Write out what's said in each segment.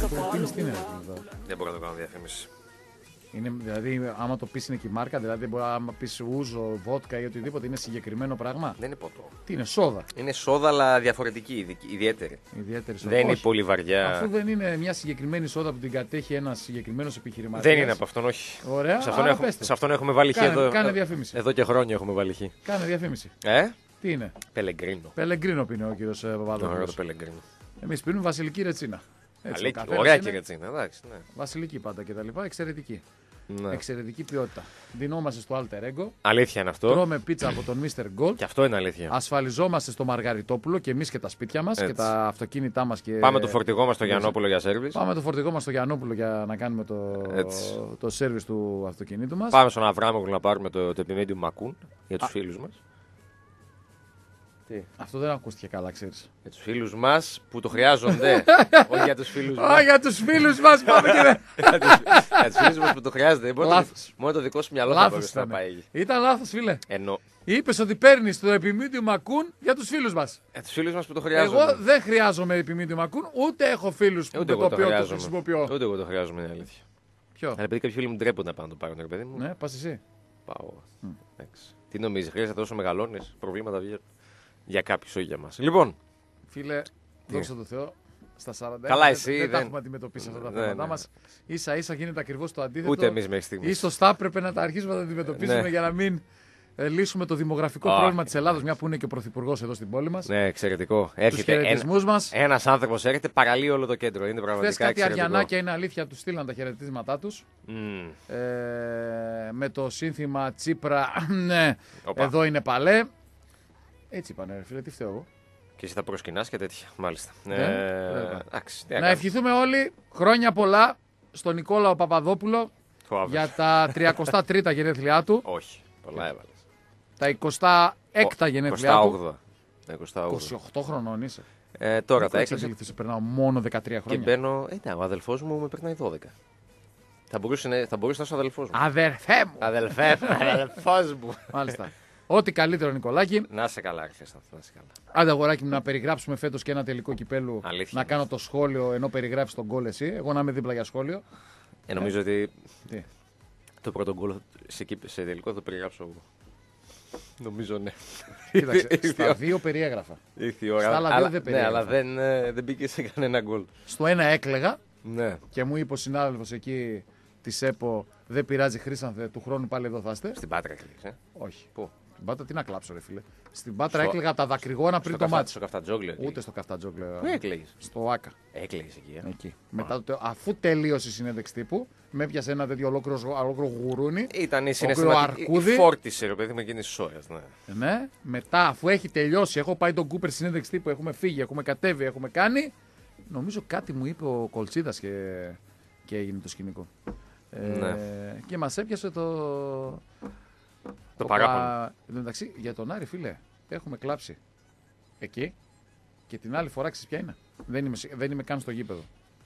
διαφήμιση τι είναι εδώ? Δεν μπορώ να το κάνω διαφήμιση. Είναι, δηλαδή, άμα το πεις είναι και η μάρκα, δηλαδή μπορεί άμα πεις ούζο, βότκα ή οτιδήποτε, είναι συγκεκριμένο πράγμα. Δεν είναι ποτό. Τι είναι, σόδα. Είναι σόδα, αλλά διαφορετική, ιδιαίτερη. Ιδιαίτερη σόδα. Δεν είναι Όχι. πολύ βαριά. Αφού δεν είναι μια συγκεκριμένη σόδα που την κατέχει ένας συγκεκριμένος επιχειρηματίας. Δεν είναι από αυτόν, όχι. Ωραία, Σε αυτόν έχουμε βάλει χ εδώ. Κάνε διαφήμιση. Εδώ και χρόνια έχουμε βάλει χ. Κάνε διαφήμιση. Τι είναι? Πελεγκρίνο. Πελεγκρίνο πίνει ο κύριος Ωραίο το Παπαδόπουλος. Πελεγκρίνο. Εμείς πίνουμε βασιλική ρετσίνα. Έτσι, ο καφές Ωραία είναι και ρετσίνα, εντάξει. Ναι. βασιλική πάντα κτλ. Εξαιρετική. Ναι. Εξαιρετική ποιότητα. Δινόμαστε στο Alter Ego. Αλήθεια είναι αυτό. Τρώμε πίτσα από τον Mr. Gold. Και αυτό είναι αλήθεια. Ασφαλιζόμαστε στο Μαργαριτόπουλο και εμείς και τα σπίτια μας και τα αυτοκίνητά μας. Και... Πάμε το φορτηγό μας στο Γιαννόπουλο για σέρβις. Πάμε το φορτηγό μας στο Γιαννόπουλο για να κάνουμε το σέρβις του αυτοκινήτου μας. Πάμε στον Αβράμογλου να πάρουμε το επιμέντιο Μακούν για τους φίλους μας. Αυτό δεν ακούστηκε καλά, ξέρεις. Για τους φίλους μας που το χρειάζονται. Όχι για τους φίλους μας. Α, για τους φίλους μας πάμε και δεν. Για τους φίλους μας που το χρειάζονται. Μόνο το δικό σου μυαλό θα μπορούσε να πάει. Ήταν λάθος, φίλε. Ενώ. Είπες ότι παίρνεις το επιμήντιο Μακούν για τους φίλους μας. Για τους φίλους μας που το χρειάζονται. Εγώ δεν χρειάζομαι επιμήντιο Μακούν, ούτε έχω φίλους που το χρησιμοποιώ. Ούτε εγώ το χρειάζομαι, είναι αλήθεια. Ποιο? Αλλά επειδή κάποιοι φίλοι μου ντρέπονται να πάνε να το πάρουν, ρε παιδί μου. Ναι, πας εσύ. Πάω. Τι νομίζεις, χρειάζεται τόσο μεγαλώνεις, προβλήματα βγαίνουν. Για κάποιους, όχι για μας. Λοιπόν. Φίλε, δόξα τω Θεώ, στα 40 καλά, εσύ, δεν τα έχουμε αντιμετωπίσει αυτά τα θέματα μας. Ίσα ίσα γίνεται ακριβώς το αντίθετο. Ούτε εμείς μέχρι στιγμής. Ίσως θα έπρεπε να τα αρχίσουμε να τα αντιμετωπίσουμε για να μην λύσουμε το δημογραφικό πρόβλημα της Ελλάδος, μια που είναι και ο Πρωθυπουργός εδώ στην πόλη μας. Ναι, εξαιρετικό. Τους χαιρετισμούς μας. Ένας άνθρωπος έρχεται, παραλύει όλο το κέντρο. Είναι πραγματικά χθες κάτι εξαιρετικό. αριανάκια, είναι αλήθεια, τους στείλαν τα χαιρετίσματά τους. Με το σύνθημα Τσίπρα, ναι, εδώ είναι παλέ. Έτσι είπανε, ρε φίλε, τι φταίω εγώ. Και εσύ θα προσκυνάς και τέτοια, μάλιστα. Να ευχηθούμε όλοι χρόνια πολλά στον Νικόλαο Παπαδόπουλο για τα 33 γενέθλιά του. Όχι, πολλά έβαλες. Τα 26 γενέθλιά του. 28 χρονών είσαι. Τώρα τα έκλεισα. Σε περνάω μόνο 13 χρόνια. Και μπαίνω. Ο αδελφός μου με περνάει 12. Θα μπορούσε να είσαι ο αδελφός μου. Αδερφέ μου! Αδελφός μου. Μάλιστα. Ό,τι καλύτερο, Νικολάκη. Να σε καλά, Χρήστο. Να σε καλά. Άντε, αγοράκι μου, να περιγράψουμε φέτος και ένα τελικό κυπέλου. Αλήθεια. Να κάνω το σχόλιο ενώ περιγράφεις τον γκολ εσύ. Εγώ να είμαι δίπλα για σχόλιο. Νομίζω ότι. Τι? Το πρώτο γκολ σε τελικό θα το περιγράψω εγώ. Νομίζω ναι. Κοίταξε, στα δύο περιέγραφα. Ήρθε η ώρα. Στα άλλα δύο δεν περιέγραφα. Ναι, αλλά δεν μπήκε σε κανένα γκολ. Στο ένα έκλαιγα. Ναι. Και μου είπε ο συνάδελφος εκεί της ΕΠΟ, δεν πειράζει Χρήσανθε, του χρόνου πάλι εδώ θα είστε. Στην Πάτρα έκλαιγε. Όχι. Πού? Στην Πάτρα τι να κλάψω, ρε φίλε. Στην Πάτρα έκλαιγα τα δακρυγόνα πριν το μάτι. Στο Καφτατζόγλιο. Ούτε στο Καφτατζόγλιο. Πού έκλαιγε? Στο ΆΚΑ. Έκλαιγε εκεί. Εκεί. Μετά αφού τελείωσε η συνέντευξη τύπου, με έπιασε ένα τέτοιο ολόκληρο γουρούνι. Ήταν η συναισθηματική. Φόρτισε, ρε παιδί μου, εκείνη τη ώρα. Ναι. Μετά, αφού έχει τελειώσει, έχω πάει τον Κούπερ συνέντευξη τύπου, έχουμε φύγει, έχουμε κατέβει, έχουμε κάνει. Νομίζω κάτι μου είπε ο Κολτσίδας και έγινε το σκηνικό. Ναι. Και μας έπιασε το παράπονο. Εντάξει, για τον Άρη, φίλε, έχουμε κλάψει εκεί και την άλλη φορά ξέρεις ποια είναι. Δεν είμαι καν στο γήπεδο.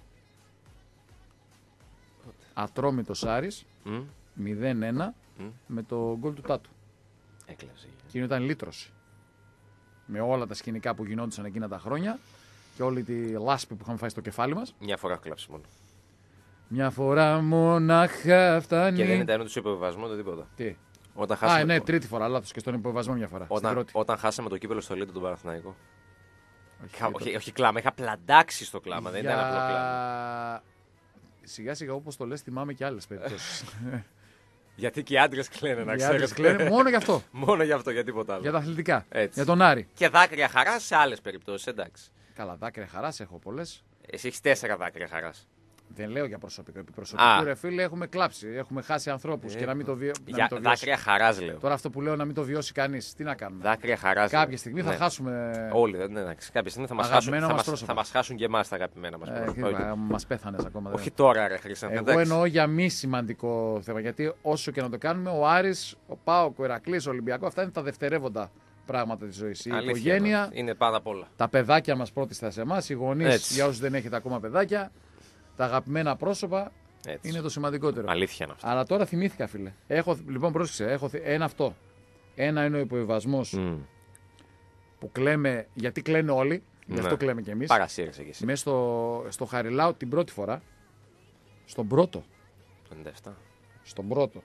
Ατρόμητος Άρης 0-1 με το γκολ του Τάτου. Έκλαψε. Εκείνο ήταν λύτρωση. Με όλα τα σκηνικά που γινόντουσαν εκείνα τα χρόνια και όλη τη λάσπη που είχαμε φάει στο κεφάλι μας. Μια φορά κλάψει μόνο. Μια φορά μονάχα φτάνει. Και δεν ήταν ούτε στο υποβιβασμό ούτε τίποτα. Τι? Όταν χάσαμε... ναι, τρίτη φορά, λάθος, και στον υποβιβασμό μια φορά. Όταν χάσαμε το κύπελο στο Λίτο τον Παναθηναϊκό. Όχι κλάμα, είχα πλαντάξει στο κλάμα, δεν ήταν απλό κλάμα. Σιγά σιγά όπως το λες θυμάμαι και άλλες περιπτώσεις. Γιατί και οι άντρες κλαίνε, να ξέρεις. Οι άντρες κλαίνε μόνο γι' αυτό. Μόνο γι' αυτό, για τίποτα άλλο. Για τα αθλητικά. Έτσι. Για τον Άρη. Και δάκρυα χαράς σε άλλες περιπτώσεις, εντάξει. Καλά, δάκρυα χαράς έχω πολλές. Εσύ έχεις 4 δάκρυα χαράς. Δεν λέω για προσωπικό. Επί προσωπικού, ρε φίλε, έχουμε κλάψει. Έχουμε χάσει ανθρώπους και να μην το βιώσει. Για δάκρυα χαράς λέω. Τώρα αυτό που λέω να μην το βιώσει κανείς. Τι να κάνουμε. Δάκρυα χαράς. Κάποια στιγμή θα χάσουμε. Όλοι, κάποια στιγμή θα μας χάσουν και εμάς τα αγαπημένα μας. Μας πέθανες ακόμα. Όχι τώρα, ρε Χρήστο. Εγώ εννοώ για μη σημαντικό θέμα. Γιατί όσο και να το κάνουμε, ο Άρης, ο ΠΑΟΚ, ο Ηρακλής, ο Ολυμπιακός, αυτά είναι τα δευτερεύοντα πράγματα της ζωής. Η οικογένεια. Είναι πάνω απ' όλα. Τα παιδάκια μας πρώτη στα σε εμάς. Οι γονείς, για όσους δεν έχετε ακόμα παιδάκια. Τα αγαπημένα πρόσωπα. Έτσι. Είναι το σημαντικότερο. Αλήθεια είναι αυτό. Αλλά τώρα θυμήθηκα, φίλε. Λοιπόν, πρόσεξε. Ένα αυτό. Ένα είναι ο υποβιβασμός που κλαίμε, γιατί κλαίνε όλοι. Γι' αυτό κλαίμε κι εμείς. Παρασύρεσαι κι εσύ. Μέσα στο Χαριλάου την πρώτη φορά. Στον πρώτο. 97. Στον πρώτο.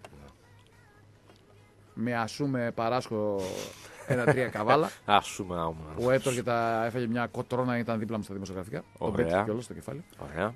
Με ασούμε παράσχω 1-3 καβάλα. Ασούμε άμα. Ο Έτορ και τα έφαγε μια κοτρώνα, ήταν δίπλα μου στα δημοσιογραφικά. Τον πέτυχε κιόλας στο κεφάλι. Ωραία.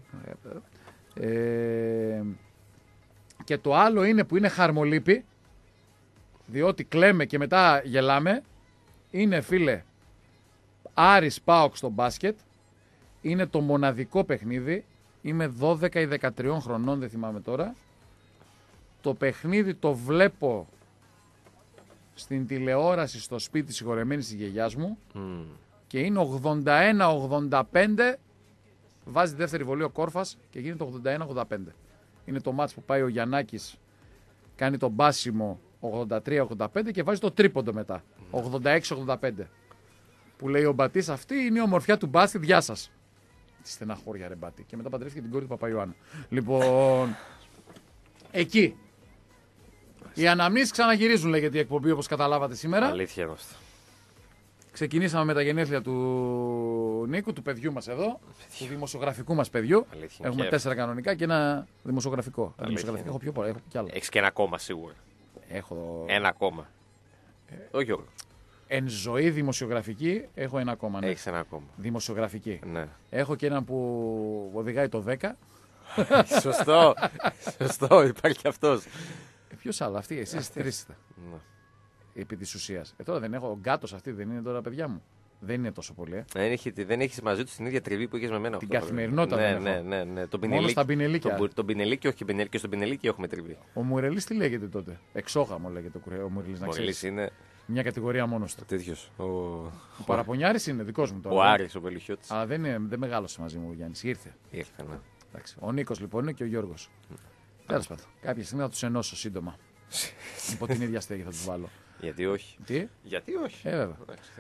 Και το άλλο είναι που είναι χαρμολύπη, διότι κλαίμε και μετά γελάμε. Είναι, φίλε, Άρης ΠΑΟΚ στο μπάσκετ. Είναι το μοναδικό παιχνίδι. Είμαι 12 ή 13 χρονών, δεν θυμάμαι τώρα. Το παιχνίδι το βλέπω στην τηλεόραση στο σπίτι της συγχωρεμένης της γιαγιάς μου και είναι 81-85. Βάζει δεύτερη βολή ο Κόρφας και γίνεται 81-85. Είναι το μάτς που πάει ο Γιαννάκης, κάνει το μπάσιμο 83-85 και βάζει το τρίποντο μετά 86-85. Που λέει ο Μπατής, αυτή είναι η ομορφιά του μπάσκετ, γεια σας. Τι στεναχώρια ρε Μπάτη. Και μετά παντρεύτηκε την κόρη του Παπαϊωάννου. Λοιπόν, εκεί. Οι αναμνήσεις ξαναγυρίζουν, λέγεται η εκπομπή, όπως καταλάβατε σήμερα. Αλήθεια είναι αυτό. Ξεκινήσαμε με τα γενέθλια του Νίκου, του παιδιού μας εδώ, του δημοσιογραφικού μας παιδιού. Αλήθεια, έχουμε 4 κανονικά και ένα δημοσιογραφικό. Δημοσιογραφικό έχω πιο πολλά, έχω κι άλλα. Έχεις και ένα ακόμα σίγουρα. Έχω... Ένα ακόμα. Όχι όλο. Εν ζωή δημοσιογραφική έχω ένα ακόμα. Ναι. Έχεις ένα ακόμα. Δημοσιογραφική. Ναι. Έχω και έναν που οδηγάει το 10. Σωστό. Σωστό, υπάρχει και αυτός. Ποιος άλλο, αυτοί, εσείς τρεις είστε. Επί της ουσίας. Τώρα δεν έχω. Ο γκάτος αυτή δεν είναι τώρα, παιδιά μου. Δεν είναι τόσο πολύ. Δεν έχεις μαζί του την ίδια τριβή που είχες με μένα. Την καθημερινότητα δεν έχω. Ναι. Μόνο στα πινελίκια. Τον πινελίκι, όχι και στον πινελίκι έχουμε τριβή. Ο Μουρελής τι λέγεται τότε. Εξόγαμο λέγεται ο Μουρελής. Ο Μουρελής είναι. Μια κατηγορία μόνος του. Τέτοιος. Ο Παραπονιάρης είναι δικός μου τώρα. Ο Άρης, ο Πελουχιώτης. Αλλά δεν μεγάλωσε μαζί μου ο Γιάννης. Ήρθε. Ήρθε, ναι. Εντάξει. Ο Νίκος λοιπόν είναι και ο Γιώργος. Τέλος πάντων. Κάποια στιγμή θα τους ενώσω σύντομα. Υπό την ίδια στέγη θα τους βάλω. Γιατί όχι. Τι? Γιατί όχι. Βέβαια.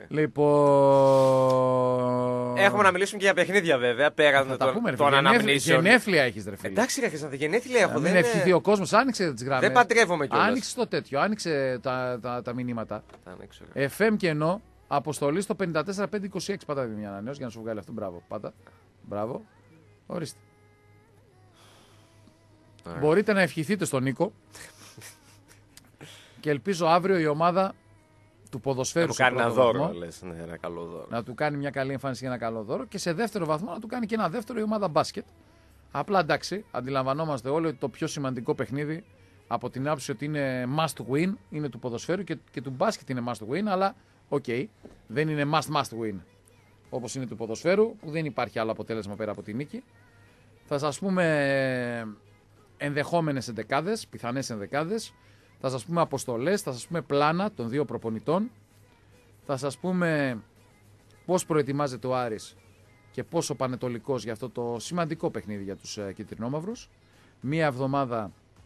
Λοιπόν. Έχουμε να μιλήσουμε και για παιχνίδια βέβαια. Πέραν των αναμνήσεων. Γενέθλια έχεις ρε φίλε. Εντάξει, ρε Χρυσάνθη, γενέθλια έχω. Δεν ευχηθεί ο κόσμος, άνοιξε τις γραμμές. Δεν παντρεύομαι κιόλας. Άνοιξε το τέτοιο, άνοιξε τα μηνύματα. Άνοιξε. FM και ενώ αποστολή στο 54526. Πάτα μια ανανέωση για να σου βγάλει αυτό. Μπράβο. Πάτα. Μπράβο. Ορίστε. Μπορείτε να ευχηθείτε στον Νίκο. Και ελπίζω αύριο η ομάδα του ποδοσφαίρου να του κάνει ένα δώρο. Λες, ναι, ένα καλό δώρο. Να του κάνει μια καλή εμφάνιση και ένα καλό δώρο. Και σε δεύτερο βαθμό να του κάνει και ένα δεύτερο η ομάδα μπάσκετ. Απλά εντάξει, αντιλαμβανόμαστε όλοι ότι το πιο σημαντικό παιχνίδι από την άποψη ότι είναι must win είναι του ποδοσφαίρου και του μπάσκετ είναι must win. Αλλά οκ, δεν είναι must win όπως είναι του ποδοσφαίρου που δεν υπάρχει άλλο αποτέλεσμα πέρα από τη νίκη. Θα σας πούμε ενδεχόμενες εντεκάδες, πιθανές ενδεκάδες. Θα σας πούμε αποστολές, θα σας πούμε πλάνα των δύο προπονητών. Θα σας πούμε πώς προετοιμάζεται ο Άρης και πόσο πανετολικός για αυτό το σημαντικό παιχνίδι για τους κυτρινόμαυρους. Μία εβδομάδα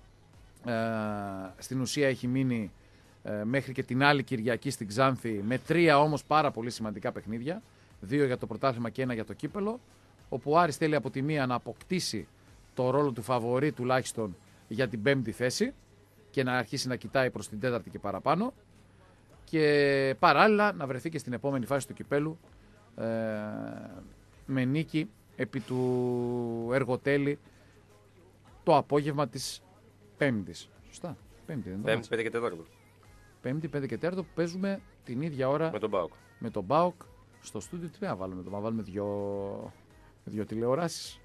στην ουσία έχει μείνει μέχρι και την άλλη Κυριακή στην Ξάνθη με 3 όμως πάρα πολύ σημαντικά παιχνίδια. 2 για το πρωτάθλημα και 1 για το κύπελο. Όπου ο Άρης θέλει από τη μία να αποκτήσει το ρόλο του φαβορί τουλάχιστον για την 5η θέση και να αρχίσει να κοιτάει προς την 4η και παραπάνω και παράλληλα να βρεθεί και στην επόμενη φάση του κυπέλου με νίκη επί του Εργοτέλη το απόγευμα της Πέμπτης. Σωστά. Πέμπτη, 5 και 4. Πέμπτη, 5 και 4 που παίζουμε την ίδια ώρα με τον ΠΑΟΚ στο στούντιο. Τι να βάλουμε, να βάλουμε δύο τηλεοράσεις.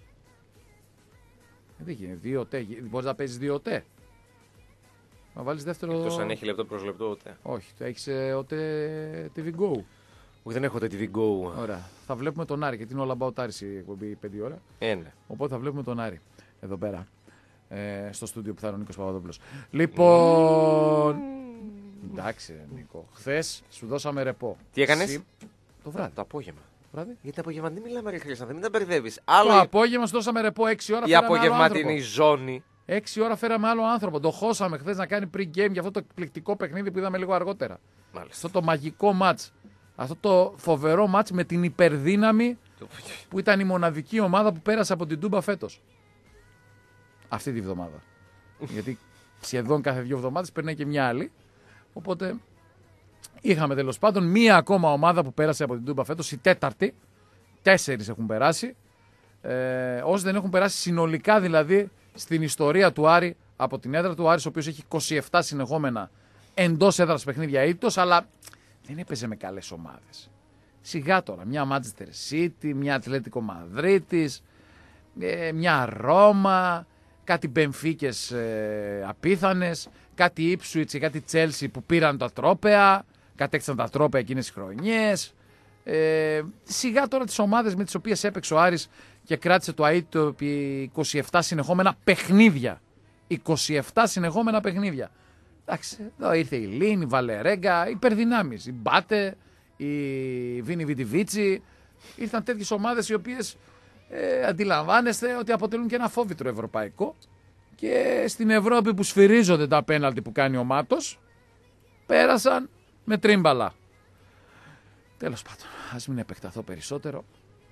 Δεν γίνεται, 2 τε. Μπορείς να παίζεις 2 τε. Να βάλεις δεύτερο. Εκτός αν έχει λεπτό προς λεπτό τε. Όχι, το έχεις τε TV Go. Όχι, δεν έχω τε TV Go. Ωραία. Θα βλέπουμε τον Άρη, γιατί είναι όλα about Άρης η εκπομπή 5 ώρα. Ναι. Οπότε θα βλέπουμε τον Άρη εδώ πέρα. Στο στούντιο που θα είναι ο Νίκος Παπαδόπουλος. Λοιπόν. Εντάξει, Νίκο. Χθες σου δώσαμε ρεπό. Τι έκανες? Το βράδυ. Το απόγευμα. Βράδυ. Για το απόγευμα δεν μιλάμε, ρε Χρυσάνθη, μην τα μπερδεύεις. Το απόγευμα σου δώσαμε ρεπό 6 ώρα. Η απογευματινή ζώνη. 6 ώρα φέραμε άλλο άνθρωπο. Το χώσαμε χθες να κάνει pre-game για αυτό το εκπληκτικό παιχνίδι που είδαμε λίγο αργότερα. Μάλιστα. Αυτό το μαγικό match. Αυτό το φοβερό match με την υπερδύναμη που ήταν η μοναδική ομάδα που πέρασε από την Τούμπα φέτος. Αυτή τη βδομάδα. Γιατί σχεδόν κάθε 2 εβδομάδες περνάει και μια άλλη. Οπότε Είχαμε τέλος πάντων μία ακόμα ομάδα που πέρασε από την Τούμπα φέτος, η τέταρτη. 4 έχουν περάσει. Όσοι δεν έχουν περάσει συνολικά δηλαδή στην ιστορία του Άρη από την έδρα του, Άρης ο οποίος έχει 27 συνεχόμενα εντός έδρας παιχνίδια ήττος, αλλά δεν έπαιζε με καλές ομάδες. Σιγά τώρα, μια Manchester City, μια Ατλέτικο Μαδρίτης, μια Ρώμα, κάτι Μπενφίκες απίθανες, κάτι Ipswich, κάτι Chelsea που πήραν τα τρόπαια, κατέκτησαν τα τρόπαια εκείνες τις χρονιές. Σιγά τώρα τις ομάδες με τις οποίες έπαιξε ο Άρης και κράτησε το ΑΕΤ επί 27 συνεχόμενα παιχνίδια. 27 συνεχόμενα παιχνίδια. Εντάξει, εδώ ήρθε η Λίν, η Βαλερέγκα, οι υπερδυνάμεις, η Μπάτε, η Βίνι Βιτιβίτσι. Ήρθαν τέτοιες ομάδες οι οποίες αντιλαμβάνεστε ότι αποτελούν και ένα φόβητρο ευρωπαϊκό, και στην Ευρώπη που σφυρίζονται τα πέναλτι που κάνει ο Μάτος, πέρασαν με τρίμπαλα. Τέλος πάντων, ας μην επεκταθώ περισσότερο.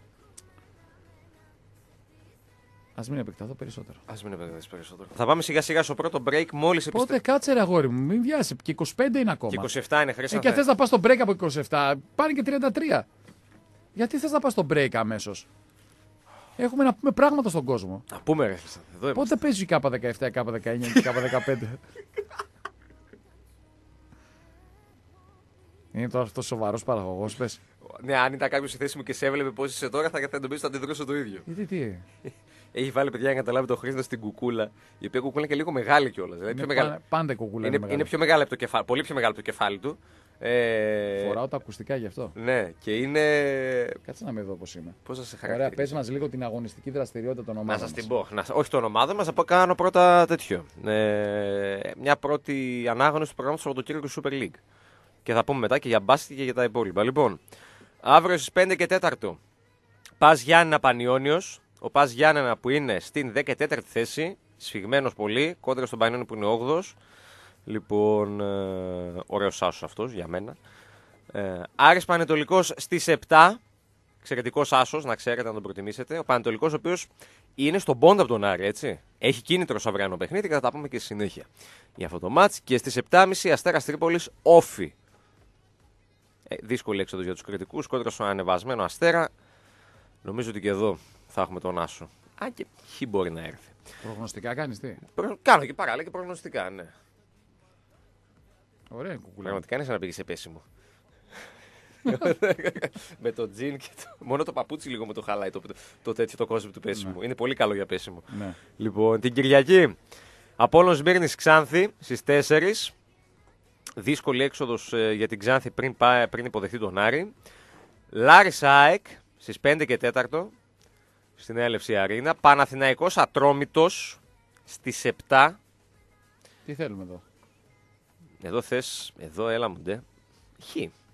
Ας μην επεκταθώ περισσότερο. Θα πάμε σιγά σιγά στο πρώτο break μόλις Πότε κάτσε ρε αγόρι μου, μην βιάσει. Και 25 είναι ακόμα. Και 27 είναι, Χρήστο. Και θες να πας στο break από 27, πάνε και 33. Γιατί θες να πας στο break αμέσως? Έχουμε να πούμε πράγματα στον κόσμο. Να πούμε ρε Χρήστο. Πότε παίζει η K17, η K19 και η K15? Είναι τώρα αυτό σοβαρός παραγωγός, πες. Ναι, αν ήταν κάποιος στη θέση μου και σε έβλεπε πώς είσαι τώρα, θα νομίζω ότι θα αντιδρούσε το ίδιο. Γιατί τι? Έχει βάλει, παιδιά, για να καταλάβει το Χρήστο στην κουκούλα, η οποία κουκούλα είναι και λίγο μεγάλη κιόλας. Δηλαδή πάντα η κουκούλα είναι πιο μεγάλη από το κεφάλι, πολύ πιο μεγάλη από το κεφάλι του. Φοράω τα ακουστικά γι' αυτό. Ναι, και είναι. Κάτσε να με δω πώς είμαι. Πώς θα σε χαρακτηρίσω? Ωραία, πες μας λίγο την αγωνιστική δραστηριότητα των ομάδων. Να σας την πω. Όχι των ομάδων μας, θα κάνω πρώτα τέτοιο. Μια πρώτη ανάγνωση του προγράμματος από το Σαββατοκύριακο του Super League. Και θα πούμε μετά και για μπάσκετ και για τα υπόλοιπα. Λοιπόν, αύριο στις 5 και 4 Πας Γιάννενα Πανιώνιος. Ο Πας Γιάννενα που είναι στην 14η θέση, σφιγμένος πολύ, κόντρα στον Πανιώνιο που είναι 8ος. Λοιπόν, ωραίος άσος αυτός για μένα. Άρης Πανετολικός στις 7. Εξαιρετικός άσος, να ξέρετε να τον προτιμήσετε. Ο Πανετολικός ο οποίος είναι στον πόντο από τον Άρη, έτσι. Έχει κίνητρο στο αυριανό παιχνίδι και θα τα πούμε και στη συνέχεια για αυτό το μάτς. Και στις 7.30 Αστέρας Τρίπολης Όφι. Δύσκολη έξοδος για τους κριτικούς, κόντρα στον ανεβασμένο Αστέρα. Νομίζω ότι και εδώ θα έχουμε τον άσο. Αν και χι μπορεί να έρθει. Προγνωστικά κάνεις τι? Κάνω και παράλληλα και προγνωστικά, ναι. Ωραία κουκούλα. Πραγματικά είναι σαν να πήγε σε πέσιμο. Με το τζιν και μόνο το παπούτσι λίγο μου το χαλάει το τέτοιο το κόσμο του πέσιμου. Ναι. Είναι πολύ καλό για πέσιμο. Ναι. Λοιπόν, την Κυριακή Απόλλων Σμύρνης Ξάνθη στις 4. Δύσκολη έξοδος για την Ξάνθη πριν υποδεχτεί τον Άρη. Λάρισα ΑΕΚ στις 5 και 4 στην Έλευση Αρίνα. Παναθηναϊκός Ατρόμητος στις 7. Τι θέλουμε εδώ? Εδώ έλα μου ντε. Χ.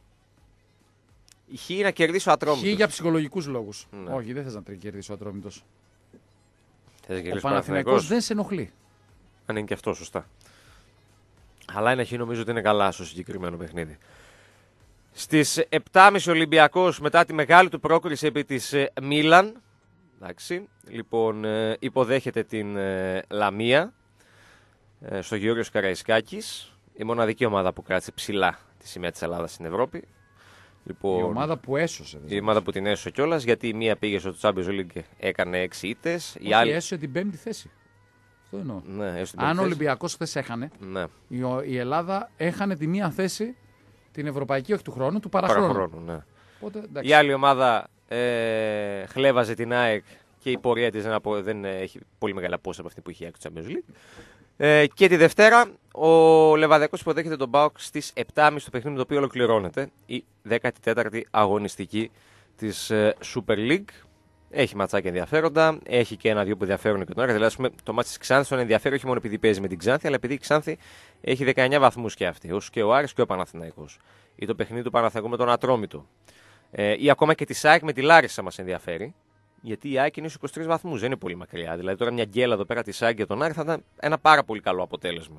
Η Χ να κερδίσει ο Ατρόμητος. Χ για ψυχολογικούς λόγους. Ναι. Όχι, δεν θες να κερδίσει ο Ατρόμητος. Ο Παναθηναϊκός δεν σε ενοχλεί. Αν είναι και αυτό σωστά. Αλλά ένα Χ νομίζω ότι είναι καλά στο συγκεκριμένο παιχνίδι. Στις 7.30 Ολυμπιακός μετά τη μεγάλη του πρόκριση επί της Μίλαν. Εντάξει. Λοιπόν, υποδέχεται την Λαμία στο Γεώργιος Καραϊσκάκης. Η μοναδική ομάδα που κράτησε ψηλά τη σημαία της Ελλάδας στην Ευρώπη. Λοιπόν, η ομάδα που έσωσε. Η ομάδα που την έσωσε κιόλας, γιατί η μία πήγε στο Champions League, έκανε 6 ήττες. Η άλλη έσωσε την 5η θέση. Αυτό εννοώ. Ναι, αν ο Ολυμπιακός χθες έχανε, ναι. η Ελλάδα έχανε τη μία θέση, την ευρωπαϊκή, όχι του χρόνου, του παραχρόνου. Ναι. Οπότε, η άλλη ομάδα χλέβαζε την ΑΕΚ και η πορεία της δεν έχει πολύ μεγάλη απόσταση από αυτή που είχε η ΑΕΚ του Champions League. Και τη Δευτέρα ο Λεβαδιακός υποδέχεται τον ΠΑΟΚ στις 7.30 στο παιχνίδι το οποίο ολοκληρώνεται η 14η αγωνιστική της Super League. Έχει ματσάκια ενδιαφέροντα, έχει και ένα-δύο που ενδιαφέρουν και τον Άρη. Δηλαδή, το μάτι της Ξάνθης τον ενδιαφέρει όχι μόνο επειδή παίζει με την Ξάνθη, αλλά επειδή η Ξάνθη έχει 19 βαθμούς και αυτή, όσο και ο Άρης και ο Παναθηναϊκός. Ή το παιχνίδι του Παναθηναϊκού με τον Ατρόμητο. Ή ακόμα και τη ΑΕΚ με τη Λάρισα μας ενδιαφέρει. Γιατί η ΑΕΚ είναι στους 23 βαθμούς, δεν είναι πολύ μακριά. Δηλαδή τώρα μια γκέλα εδώ πέρα τη ΑΕΚ και τον Άρη θα ήταν ένα πάρα πολύ καλό αποτέλεσμα.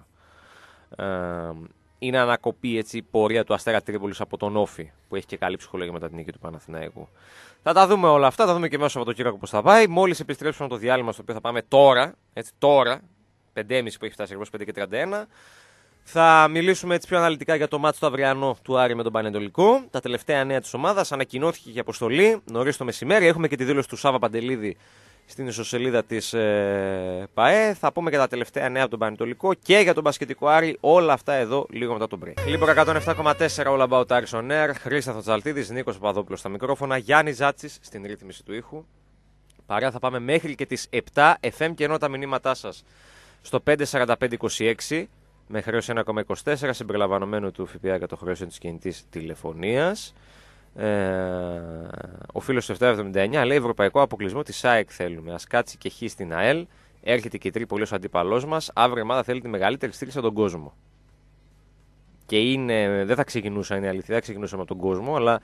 Είναι ανακοπή έτσι, η πορεία του Αστέρα Τρίπολης από τον Όφι, που έχει και καλή ψυχολογία μετά την νίκη του Παναθηναϊκού. Θα τα δούμε όλα αυτά, θα δούμε και μέσα από το Σαββατοκύριακο πώς θα πάει. Μόλις επιστρέψουμε από το διάλειμμα στο οποίο θα πάμε τώρα, έτσι, τώρα, 5.30 που έχει φτάσει ακριβώς 5 και 31, Θα μιλήσουμε έτσι πιο αναλυτικά για το μάτσο του αυριανό του Άρη με τον Πανετολικό. Τα τελευταία νέα της ομάδας. Ανακοινώθηκε και η αποστολή νωρίς το μεσημέρι. Έχουμε και τη δήλωση του Σάβα Παντελίδη στην ισοσελίδα της ΠΑΕ. Θα πούμε και τα τελευταία νέα από τον Πανετολικό και για τον μπασκετικό Άρη. Όλα αυτά εδώ λίγο μετά τον break. Λοιπόν, 107,4 All About Aris on Air. Χρήσταθος Τσαλτίδης, Νίκος Παπαδόπουλος στα μικρόφωνα. Γιάννη Ζάτσης στην ρύθμιση του ήχου. Παρέα θα πάμε μέχρι και τις 7 FM και ενώ τα μηνύματά σας στο 54526 με χρέωση 1,24 συμπεριλαμβανομένου του ΦΠΑ για το χρέος της κινητής τηλεφωνίας. Ο φίλος του 779 λέει ευρωπαϊκό αποκλεισμό της ΑΕΚ θέλουμε. Ας κάτσει και χ στην ΑΕΛ. Έρχεται και η Τρίπολη ως αντίπαλός μας. Αύριο η ομάδα θέλει τη μεγαλύτερη στήριξη από τον κόσμο. Και δεν θα ξεκινούσα, είναι αλήθεια, δεν θα ξεκινούσαμε από τον κόσμο, αλλά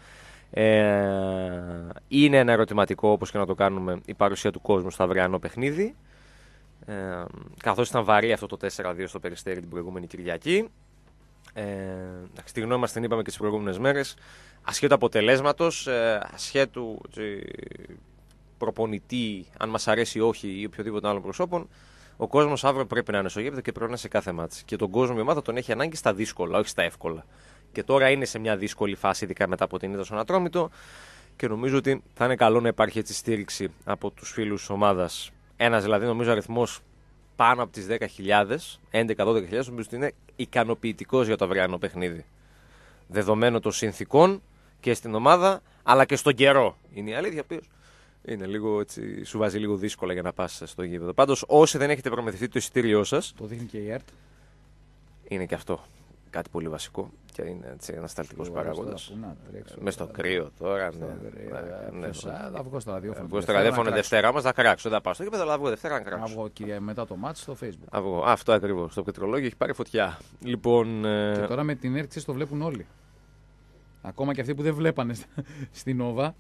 είναι ένα ερωτηματικό όπως και να το κάνουμε η παρουσία του κόσμου στο αυριανό παιχνίδι. Καθώς ήταν βαρύ αυτό το 4-2 στο Περιστέρι την προηγούμενη Κυριακή. Τη γνώμη μας την είπαμε και τις προηγούμενες μέρες. Ασχέτου αποτελέσματος, ασχέτου προπονητή, αν μας αρέσει ή όχι ή οποιοδήποτε άλλο προσώπων, ο κόσμος αύριο πρέπει να είναι στο γήπεδο και πρέπει να είναι σε κάθε μάτς. Και τον κόσμο η ομάδα τον έχει ανάγκη στα δύσκολα, όχι στα εύκολα. Και τώρα είναι σε μια δύσκολη φάση, ειδικά μετά από την ήττα στον Ατρόμητο. Και νομίζω ότι θα είναι καλό να υπάρχει έτσι στήριξη από τους φίλους της ομάδας. Ένας δηλαδή, νομίζω, αριθμός πάνω από τις 10.000, 11-12.000, νομίζω ότι είναι ικανοποιητικός για το αυριανό παιχνίδι. Δεδομένου των συνθήκων και στην ομάδα, αλλά και στον καιρό. Είναι η αλήθεια, ποιος είναι λίγο έτσι, σου βάζει λίγο δύσκολα για να πας στο γήπεδο. Πάντως, όσοι δεν έχετε προμηθευτεί το εισιτήριό σας. Το δείχνει και η ΕΡΤ. Είναι και αυτό κάτι πολύ βασικό και είναι έτσι ανασταλτικός παράγοντας. Μες στο κρύο τώρα. Θα βγω στο ραδιόφωνο. Βγω στο ραδιόφωνο Δευτέρα όμως, θα κράξω. Δεν θα πάω στο γήπεδο, αλλά βγω Δευτέρα να κράξω. Αυγό και μετά το μάτς στο Facebook. Αυτό ακριβώς. Το πετρολόγιο έχει πάρει φωτιά. Λοιπόν, και τώρα με την ΕΡΤ το βλέπουν όλοι. Ακόμα και αυτοί που δεν βλέπανε στην Νόβα.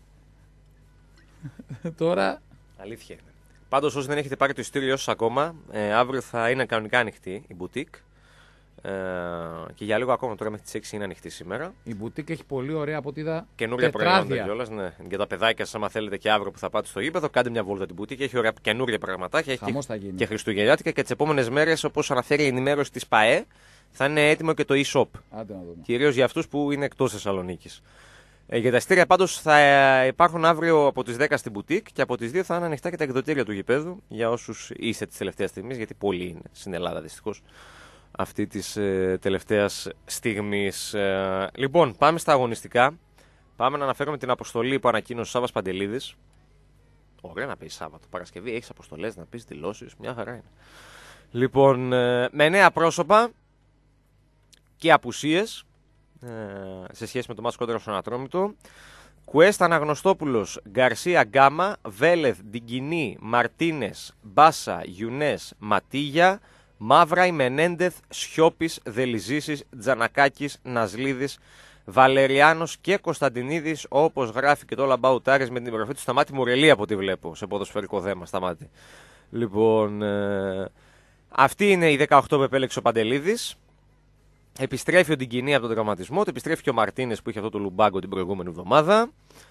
Τώρα. Αλήθεια είναι. Πάντως, όσοι δεν έχετε πάρει το εισιτήριό σας ακόμα, αύριο θα είναι κανονικά ανοιχτή η boutique. Και για λίγο ακόμα, τώρα μέχρι τις 6 είναι ανοιχτή σήμερα. Η boutique έχει πολύ ωραία από ό,τι είδα. Καινούρια προϊόντα κιόλας. Ναι. Για τα παιδάκια σας, άμα θέλετε και αύριο που θα πάτε στο γήπεδο, κάντε μια βόλτα την boutique. Έχει ωραία καινούρια πραγματάκια. Έχει και χριστουγεννιάτικα και τις επόμενες μέρες, όπως αναφέρει η ενημέρωση της ΠΑΕ, θα είναι έτοιμο και το e-shop. Κυρίως για αυτούς που είναι εκτός Θεσσαλονίκης. Για τα εισιτήρια πάντως θα υπάρχουν αύριο από τις 10 στην boutique και από τις 2 θα είναι ανοιχτά και τα εκδοτήρια του γηπέδου για όσους είστε της τελευταίας στιγμής, γιατί πολλοί είναι στην Ελλάδα δυστυχώς αυτή της τελευταίας στιγμής. Λοιπόν, πάμε στα αγωνιστικά. Πάμε να αναφέρουμε την αποστολή που ανακοίνωσε ο Σάββας Παντελίδης. Ωραία να πεις Σάββατο. Παρασκευή έχεις αποστολές, να πεις δηλώσεις. Μια χαρά είναι. Λοιπόν, με νέα πρόσωπα και απουσίες σε σχέση με το μάτς κόντρα στον Ατρόμητο. Κουέστα Αναγνωστόπουλος, Γκαρσία Γκάμα, Βέλεθ, Ντιγκινή, Μαρτίνες, Μπάσα, Γιουνές, Ματίγια, Μαύραη, Μενέντεθ, Σιώπης, Δελιζήσης, Τζανακάκης, Νασλίδης, Βαλεριάνος και Κωνσταντινίδης, όπως γράφει και το All About Aris με την υπογραφή του Σταμάτη Μουρελή από ό,τι βλέπω σε ποδοσφαιρικό θέμα. Σταμάτη. Λοιπόν, αυτή είναι η 18 που επέλεξε ο Παντελίδης. Επιστρέφει ο Ντιγκινή από τον τραυματισμό του, επιστρέφει και ο Μαρτίνες που είχε αυτό το λουμπάγκο την προηγούμενη εβδομάδα.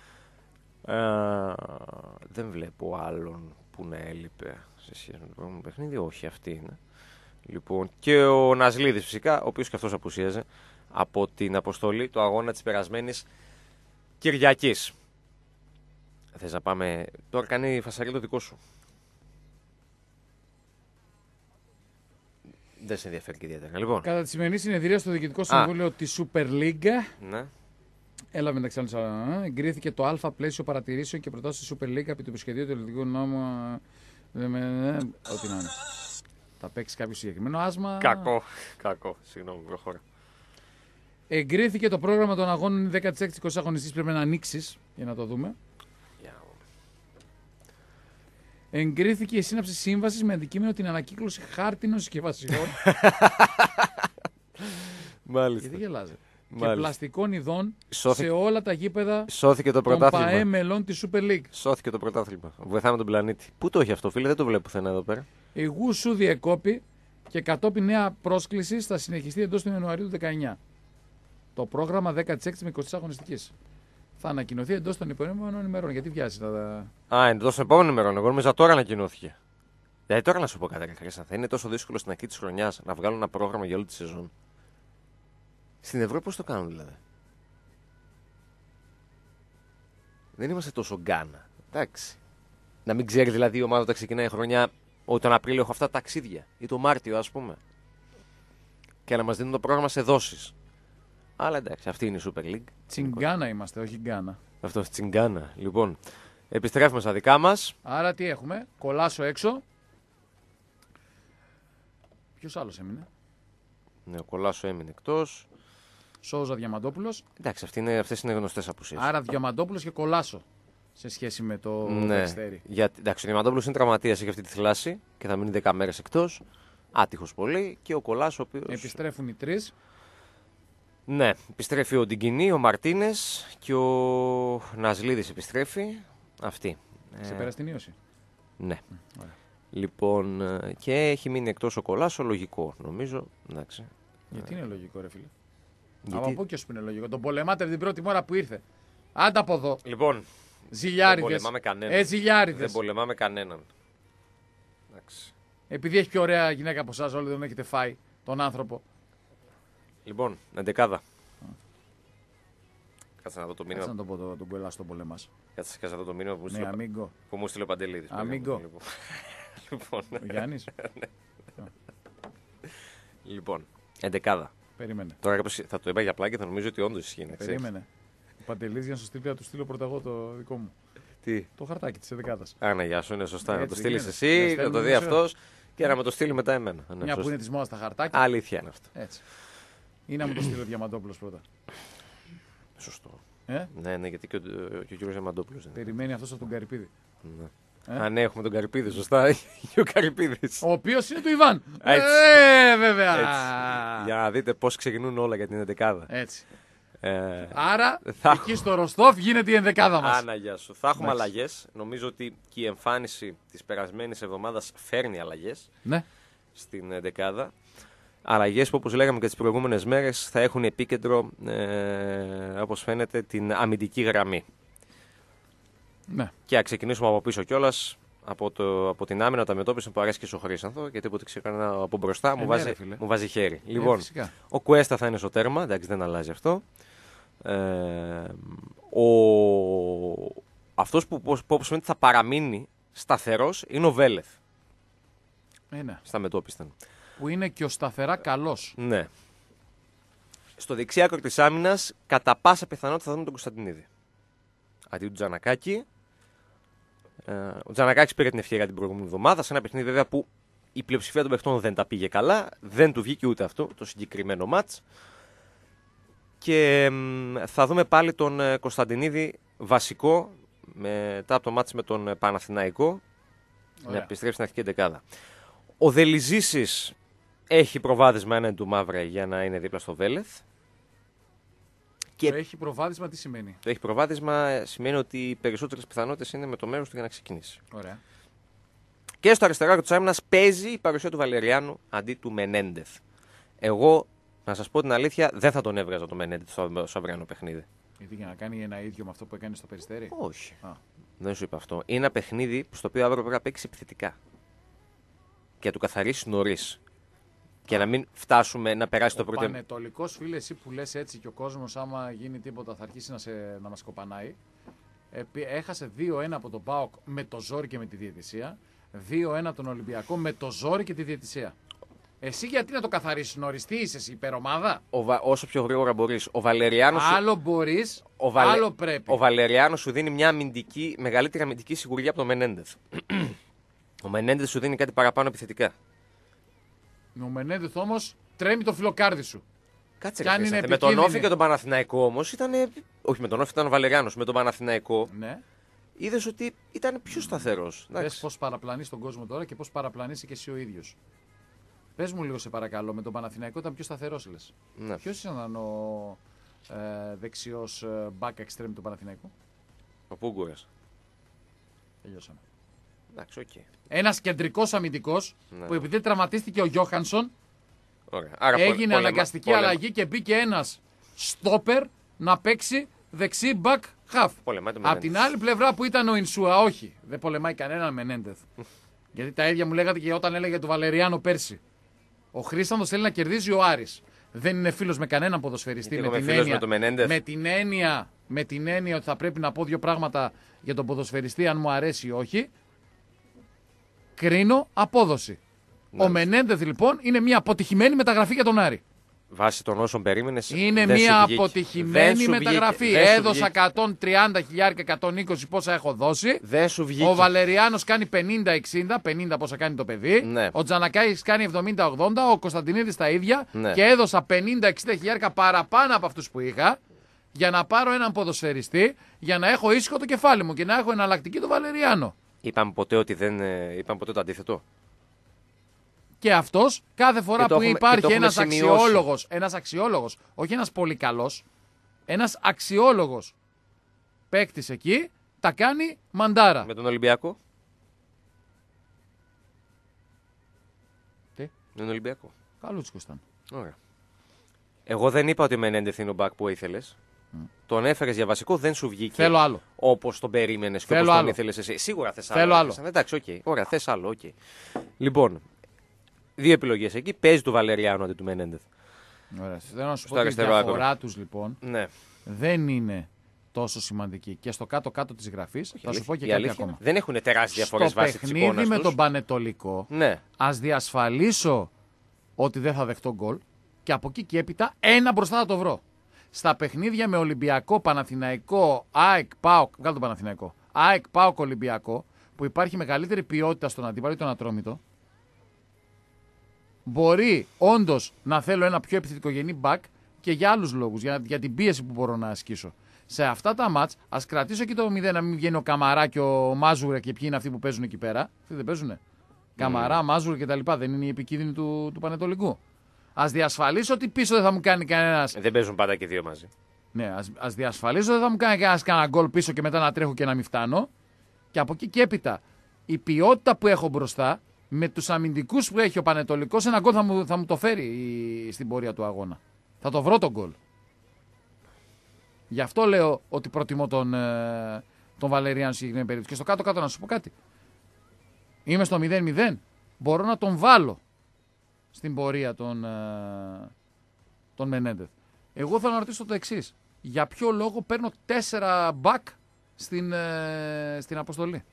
Δεν βλέπω άλλον που να έλειπε σε σχέση με το προηγούμενο παιχνίδι. Όχι, αυτή είναι. Λοιπόν, και ο Νασλίδης φυσικά, ο οποίος και αυτός απουσίαζε από την αποστολή του αγώνα της περασμένης Κυριακής. Θες να πάμε. Τώρα κάνει φασαρί το δικό σου. Δεν σε ενδιαφέρει και ιδιαίτερα. Λοιπόν. Κατά τη σημερινή συνεδρία στο Διοικητικό Συμβούλιο της Super League. Ναι. Έλαβε μεταξύ άλλων. Εγκρίθηκε το Α πλαίσιο παρατηρήσεων και προτάσεις της Super League επί του σχεδίου του ελληνικού νόμου. Ό,τι να είναι. Θα παίξει κάποιο συγκεκριμένο άσμα. Κακό. Συγγνώμη, προχώρα. Εγκρίθηκε το πρόγραμμα των αγώνων 16-20 αγωνιστής. Πρέπει να ανοίξεις για να το δούμε. Εγκρίθηκε η σύναψη σύμβασης με αντικείμενο την ανακύκλωση χάρτινων συσκευασιών. Μάλιστα. Γιατί γελάζε. Και πλαστικών ειδών σε όλα τα γήπεδα των ΠΑΕ μελών της Super League. Σώθηκε το πρωτάθλημα. Βοηθάμε τον πλανήτη. Πού το έχει αυτό, φίλε, δεν το βλέπω πουθενά εδώ πέρα. Η Γουσού διεκόπη και κατόπιν νέα πρόσκληση θα συνεχιστεί εντός του Ιανουαρίου του 19. Το πρόγραμμα 16 με 20 αγωνιστικής. Θα ανακοινωθεί εντός των επόμενων ημερών. Γιατί βιάζει εντός των επόμενων ημερών. Εγώ νόμιζα τώρα ανακοινώθηκε. Δηλαδή τώρα να σου πω κάτι, Χρήστα. Θα είναι τόσο δύσκολο στην αρχή της χρονιάς να βγάλουν ένα πρόγραμμα για όλη τη σεζόν. Στην Ευρώπη πώς το κάνουν δηλαδή. Δεν είμαστε τόσο Γκάνα. Εντάξει. Να μην ξέρει δηλαδή η ομάδα όταν ξεκινάει η χρονιά ότι τον Απρίλιο έχω αυτά τα ταξίδια. Ή τον Μάρτιο, ας πούμε. Και να μας δίνουν το πρόγραμμα σε δόσεις. Αλλά εντάξει, αυτή είναι η Super League. Τσιγκάνα είμαστε, όχι Γκάνα. Αυτό τσιγκάνα. Λοιπόν, επιστρέφουμε στα δικά μας. Άρα τι έχουμε, Κολάσο έξω. Ποιος άλλος έμεινε? Ναι, ο Κολάσο έμεινε εκτός. Σόουζα Διαμαντόπουλος. Εντάξει, αυτές είναι γνωστές απουσίες. Άρα Διαμαντόπουλος και Κολάσο σε σχέση με το Περιστέρι. Εντάξει, ο Διαμαντόπουλος είναι τραυματίας, έχει αυτή τη θλάση και θα μείνει 10 μέρες εκτός. Άτυχος πολύ. Και ο Κολάσο, ο οποίος... Επιστρέφουν οι τρεις. Ναι, επιστρέφει ο Ντιγκινή, ο Μαρτίνες και ο Ναζλίδης επιστρέφει. Αυτή. Σε πέρα στην ίωση. Ναι. Ωραία. Λοιπόν, και έχει μείνει εκτός ο Κολάσο, λογικό νομίζω. Εντάξει. Γιατί είναι λογικό, ρε φίλε? Γιατί... Από πού και σου είναι λογικό. Τον πολεμάτε την πρώτη μέρα που ήρθε. Άντα από εδώ. Λοιπόν, Ζηλιάριδες. δεν πολεμάμε κανέναν. Ζηλιάριδες. Δεν πολεμάμε κανέναν. Εντάξει. Επειδή έχει πιο ωραία γυναίκα από εσάς, όλοι δεν έχετε φάει τον άνθρωπο. Λοιπόν, εντεκάδα. Κάτσε να δω το μήνυμα. Κάτσε να το πω τον Κολάσο τον πολεμάς. Κάτσε να δω το μήνυμα Ναι, αμίγκο. που μου στείλε ο Παντελίδης. Αμίγκο. Λοιπόν, Ο Γιάννης. λοιπόν, εντεκάδα. Περίμενε. Τώρα θα το είπα για πλάκα και θα νομίζω ότι όντως ισχύει. Περίμενε. Ο Παντελής για να σου στείλει, να του στείλω πρώτα εγώ το δικό μου. Τι. Το χαρτάκι της εδεκάδας. Άνα, γεια σου, είναι σωστά. Να το στείλει γίνεται. εσύ, Να να το δει στέλνουμε αυτό και να με το στείλει μετά εμένα. Ναι, Μια σωστά. που είναι της μόδας τα χαρτάκια. Αλήθεια είναι αυτό. Έτσι. Ή να μου το στείλει ο Διαμαντόπουλος πρώτα. Σωστό. Ε? Ναι, γιατί και ο κύριος Διαμαντόπουλος. Περιμένει αυτός από τον Καρυπίδη. Ναι. Ε? Α, ναι, έχουμε τον Καρυπίδη, σωστά. Και ο Καρυπίδης. Ο οποίος είναι του Ιβάν. Έτσι. Βέβαια. Έτσι. Για να δείτε πώς ξεκινούν όλα για την ενδεκάδα. Έτσι. Ε, Άρα, θα εκεί στο Ροστόφ γίνεται η ενδεκάδα μας. Άνα, γεια σου. Θα έχουμε Εντάξει. αλλαγές. Νομίζω ότι και η εμφάνιση της περασμένης εβδομάδας φέρνει αλλαγές Ναι. στην ενδεκάδα. Αλλαγές που, όπως λέγαμε και τις προηγούμενες μέρες, θα έχουν επίκεντρο, όπως φαίνεται, την αμυντική γραμμή. Ναι. Και να ξεκινήσουμε από πίσω κιόλας, από την άμυνα, τα μετώπιση που αρέσει και στο Χρήσανθο, γιατί όποτε ξεκινά από μπροστά μου, ναι, ρε φίλε. μου βάζει χέρι. Λοιπόν, φυσικά. ο Κουέστα θα είναι στο τέρμα, εντάξει, δεν αλλάζει αυτό. Αυτός που όπως φαίνεται θα παραμείνει σταθερός είναι ο Βέλεθ Ναι. στα μετώπιστα. Που είναι και ο σταθερά καλός. Ναι. Στο δεξί άκρο της άμυνας, κατά πάσα πιθανότητα θα δούμε τον Κωνσταντινίδη. Αντί του Τζανακάκη. Ο Τζανακάκης πήρε την ευκαιρία την προηγούμενη εβδομάδα, σε ένα παιχνίδι βέβαια που η πλειοψηφία των παιχτών δεν τα πήγε καλά. Δεν του βγήκε ούτε αυτό το συγκεκριμένο μάτς. Και θα δούμε πάλι τον Κωνσταντινίδη βασικό μετά από το μάτς με τον Παναθηναϊκό. Να επιστρέψει στην αρχική εντεκάδα. Ο Δελιζήσης έχει προβάδισμα έναντι του Μαύρε για να είναι δίπλα στο Βέλεθ. Και... Το έχει προβάδισμα τι σημαίνει? Το έχει προβάδισμα σημαίνει ότι οι περισσότερες πιθανότητες είναι με το μέρος του για να ξεκινήσει. Ωραία. Και στο αριστερό άκρο της άμυνας παίζει η παρουσία του Βαλεριάνου αντί του Μενέντεθ. Εγώ, να σας πω την αλήθεια, δεν θα τον έβγαζα το Μενέντεθ στο αυριανό παιχνίδι. Γιατί για να κάνει ένα ίδιο με αυτό που έκανε στο Περιστέρι? Όχι. Α. Δεν σου είπα αυτό. Είναι ένα παιχνίδι στο οποίο αύριο πρέπει να παίξει επιθετικά. Και να του καθαρίσει νωρίς. Και να μην φτάσουμε να περάσει το πρώτο. Πανετολικός, φίλε, εσύ που λες έτσι και ο κόσμος, άμα γίνει τίποτα, θα αρχίσει να μας κοπανάει. Έχασε 2-1 από τον ΠΑΟΚ με το ζόρι και με τη διαιτησία. 2-1 από τον Ολυμπιακό με το ζόρι και τη διαιτησία. Εσύ γιατί να το καθαρίσεις νωρίς, τι είσαι, εσύ, υπερομάδα? Όσο πιο γρήγορα μπορείς. Ο Βαλεριάνος. Άλλο μπορείς, άλλο πρέπει. Ο Βαλεριάνος σου δίνει μια μεγαλύτερη αμυντική σιγουριά από τον Μενέντεθ. Ο Μενέντεθ σου δίνει κάτι παραπάνω επιθετικά. Ο Μενέντεθ όμως τρέμει το φιλοκάρδι σου. Κάτσε, με τον Όφη και τον Παναθηναϊκό όμως ήταν. Όχι, με τον Όφη ήταν ο Βαλεριάνος. Με τον Παναθηναϊκό. Ναι. Είδες ότι ήταν πιο σταθερός. Δες πώς παραπλανείς τον κόσμο τώρα και πώς παραπλανείς και εσύ ο ίδιος. Πες μου λίγο, σε παρακαλώ, με τον Παναθηναϊκό ήταν πιο σταθερός, λες. Ναι. Ποιος ήταν ο δεξιός back extreme του Παναθηναϊκού? Ο Πούγκουρας. Τελειώσαμε. Εντάξει, οκ. Ένας κεντρικός αμυντικός που επειδή τραυματίστηκε ο Γιώχανσον, έγινε αναγκαστική αλλαγή και μπήκε ένας στόπερ να παίξει δεξί back half. Απ' την άλλη πλευρά που ήταν ο Ινσούα, όχι. Δεν πολεμάει κανέναν Μενέντεθ. Γιατί τα ίδια μου λέγατε και όταν έλεγε του Βαλεριάνο πέρσι. Ο Χρήστανδος θέλει να κερδίζει ο Άρης. Δεν είναι φίλος με κανέναν ποδοσφαιριστή. Με την έννοια ότι θα πρέπει να πω δύο πράγματα για τον ποδοσφαιριστή, αν μου αρέσει ή όχι. Κρίνω απόδοση. Ο Μενέντεθ λοιπόν είναι μια αποτυχημένη μεταγραφή για τον Άρη. Βάσει των όσων περίμενες. Είναι μια αποτυχημένη μεταγραφή. Έδωσα 130.000, 120 πόσα έχω δώσει. Δεν σου βγήκε. Ο Βαλεριάνος κάνει 50-60, 50 πόσα κάνει το παιδί. Ναι. Ο Τζανακάκης κάνει 70-80, ο Κωνσταντινίδης τα ίδια. Ναι. Και έδωσα 50-60 παραπάνω από αυτούς που είχα για να πάρω έναν ποδοσφαιριστή, για να έχω ήσυχο το κεφάλι μου και να έχω εναλλακτική το Βαλεριάνο. Είπαμε ποτέ το αντίθετο. Και αυτός κάθε φορά που υπάρχει ένας αξιόλογος, όχι ένας πολύ καλός, ένας αξιόλογος παίκτης εκεί, τα κάνει μαντάρα. Με τον Ολυμπιακό. Τι? Με τον Ολυμπιακό. Καλούτσικος ήταν. Ωραία. Εγώ δεν είπα ότι ο Μενέντεθ είναι ο μπακ που ήθελες. Τον έφερες για βασικό, δεν σου βγήκε. Θέλω άλλο. Όπως τον περίμενες και όπως τον ήθελες εσύ. Σίγουρα θες άλλο. Θέλω άλλο. Εντάξει, οκ. Ωραία, θες άλλο, οκ. Λοιπόν, δύο επιλογές εκεί. Παίζει του Βαλεριάνου αντί του Μενέντεθ. Ωραία. Θέλω να σου πω ότι η διαφορά τους λοιπόν δεν είναι τόσο σημαντική. Και στο κάτω-κάτω της γραφής θα σου πω και κάτι ακόμα. Δεν έχουν τεράστιες διαφορές βάσει της εικόνας τους. Στο παιχνίδι με τον Πανετολικό, ας διασφαλίσω ότι δεν θα δεχτώ γκολ και από εκεί και έπειτα ένα μπροστά θα το βρω. Στα παιχνίδια με Ολυμπιακό, Παναθηναϊκό, ΑΕΚ, ΠΑΟΚ, βγάλω τον Παναθηναϊκό, ΑΕΚ, ΠΑΟΚ, Ολυμπιακό, που υπάρχει μεγαλύτερη ποιότητα στον αντίπαλο ή τον Ατρόμητο, μπορεί όντως να θέλω ένα πιο επιθετικογενή μπακ και για άλλους λόγους, για την πίεση που μπορώ να ασκήσω. Σε αυτά τα μάτς, ας κρατήσω και το 0 να μην βγαίνει ο Καμαρά και ο Μάζουρα και ποιοι είναι αυτοί που παίζουν εκεί πέρα. Αυτοί δεν παίζουνε. Καμαρά, Μάζουρα κτλ. Δεν είναι οι επικίνδυνοι του Πανετολικού. Ας διασφαλίσω ότι πίσω δεν θα μου κάνει κανένας. Δεν παίζουν πάντα και δύο μαζί. Ναι, ας διασφαλίσω ότι δεν θα μου κάνει κανένα γκολ πίσω και μετά να τρέχω και να μην φτάνω. Και από εκεί και έπειτα, η ποιότητα που έχω μπροστά, με τους αμυντικούς που έχει ο Πανετολικός, ένα γκολ θα μου το φέρει στην πορεία του αγώνα. Θα το βρω τον γκολ. Γι' αυτό λέω ότι προτιμώ τον Βαλεριάνο στη συγκεκριμένη περίπτωση. Και στο κάτω-κάτω να σου πω κάτι. Είμαι στο 0-0. Μπορώ να τον βάλω στην πορεία τον Μενέντεθ. Εγώ θέλω να ρωτήσω το εξής. Για ποιο λόγο παίρνω 4 μπακ στην αποστολή?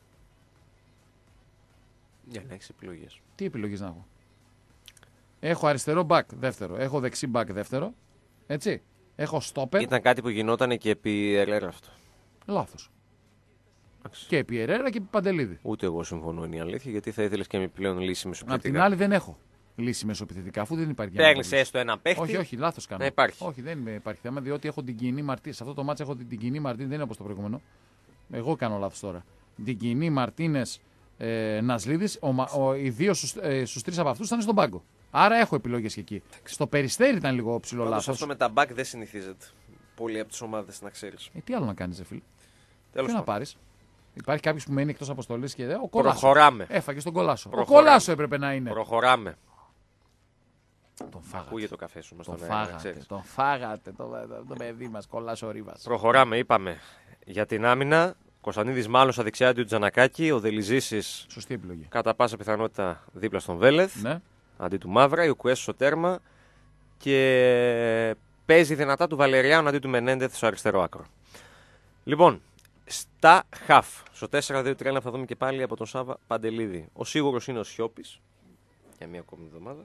Για να έχεις επιλογές. Τι επιλογές να έχω? Έχω αριστερό μπακ δεύτερο. Έχω δεξί μπακ δεύτερο. Έτσι. Έχω στόπερ. Ήταν κάτι που γινόταν και επί Ερέρα αυτό. Λάθος. Και επί Ερέρα και επί Παντελίδη. Ούτε εγώ συμφωνώ, είναι η αλήθεια, γιατί θα ήθελες και με πλέον λύση μεσοπιθετικά. Απ' την άλλη δεν έχω λύση μεσοπιθετικά, αφού δεν υπάρχει. Παίρνεις έστω ένα παίχτη. Όχι, λάθος κάνω. Να υπάρχει. Όχι, δεν υπάρχει θέμα, διότι έχω την κοινή Μαρτίνε. Σε αυτό το μάτσο έχω την κοινή Μαρτίνε, δεν είναι όπως το προηγούμενο. Εγώ κάνω λάθος τώρα. Την κοινή Μαρτίνε Νασλίδης, οι δύο στους τρεις από αυτούς ήταν στον πάγκο. Άρα έχω επιλογές και εκεί. Στο Περιστέρι ήταν λίγο ψηλό λάθος. Αυτό με τα back δεν συνηθίζεται. Πολλοί από τις ομάδες να ξέρεις. Τι άλλο να κάνεις, φίλε? Τέλος να πάρεις? Υπάρχει κάποιος που μένει εκτός αποστολής και ο Κολάσο. Προχωράμε. Έφαγε τον Κολάσο. Ο Κολάσο έπρεπε να είναι. Προχωράμε. Τον φάγατε. Ακούγεται το καφέ σου. Τον φάγατε το παιδί μας, Κολάσο Ρίβας. Προχωράμε, είπαμε. Για την άμυνα, Κωνσταντινίδης μάλλον στα δεξιά του Τζανακάκη, ο Δελιζήσης. Σωστή επιλογή. Κατά πάσα πιθανότητα δίπλα στον Βέλεθ. Ναι. Αντί του Μαύρα, ο Κουέσο στο τέρμα. Και παίζει δυνατά του Βαλεριάνου αντί του Μενέντεθ στο αριστερό άκρο. Λοιπόν, στα χαφ. Στο 4-2-3 θα δούμε και πάλι από τον Σάβα Παντελίδη. Ο σίγουρος είναι ο Σιώπης. Για μία ακόμη εβδομάδα.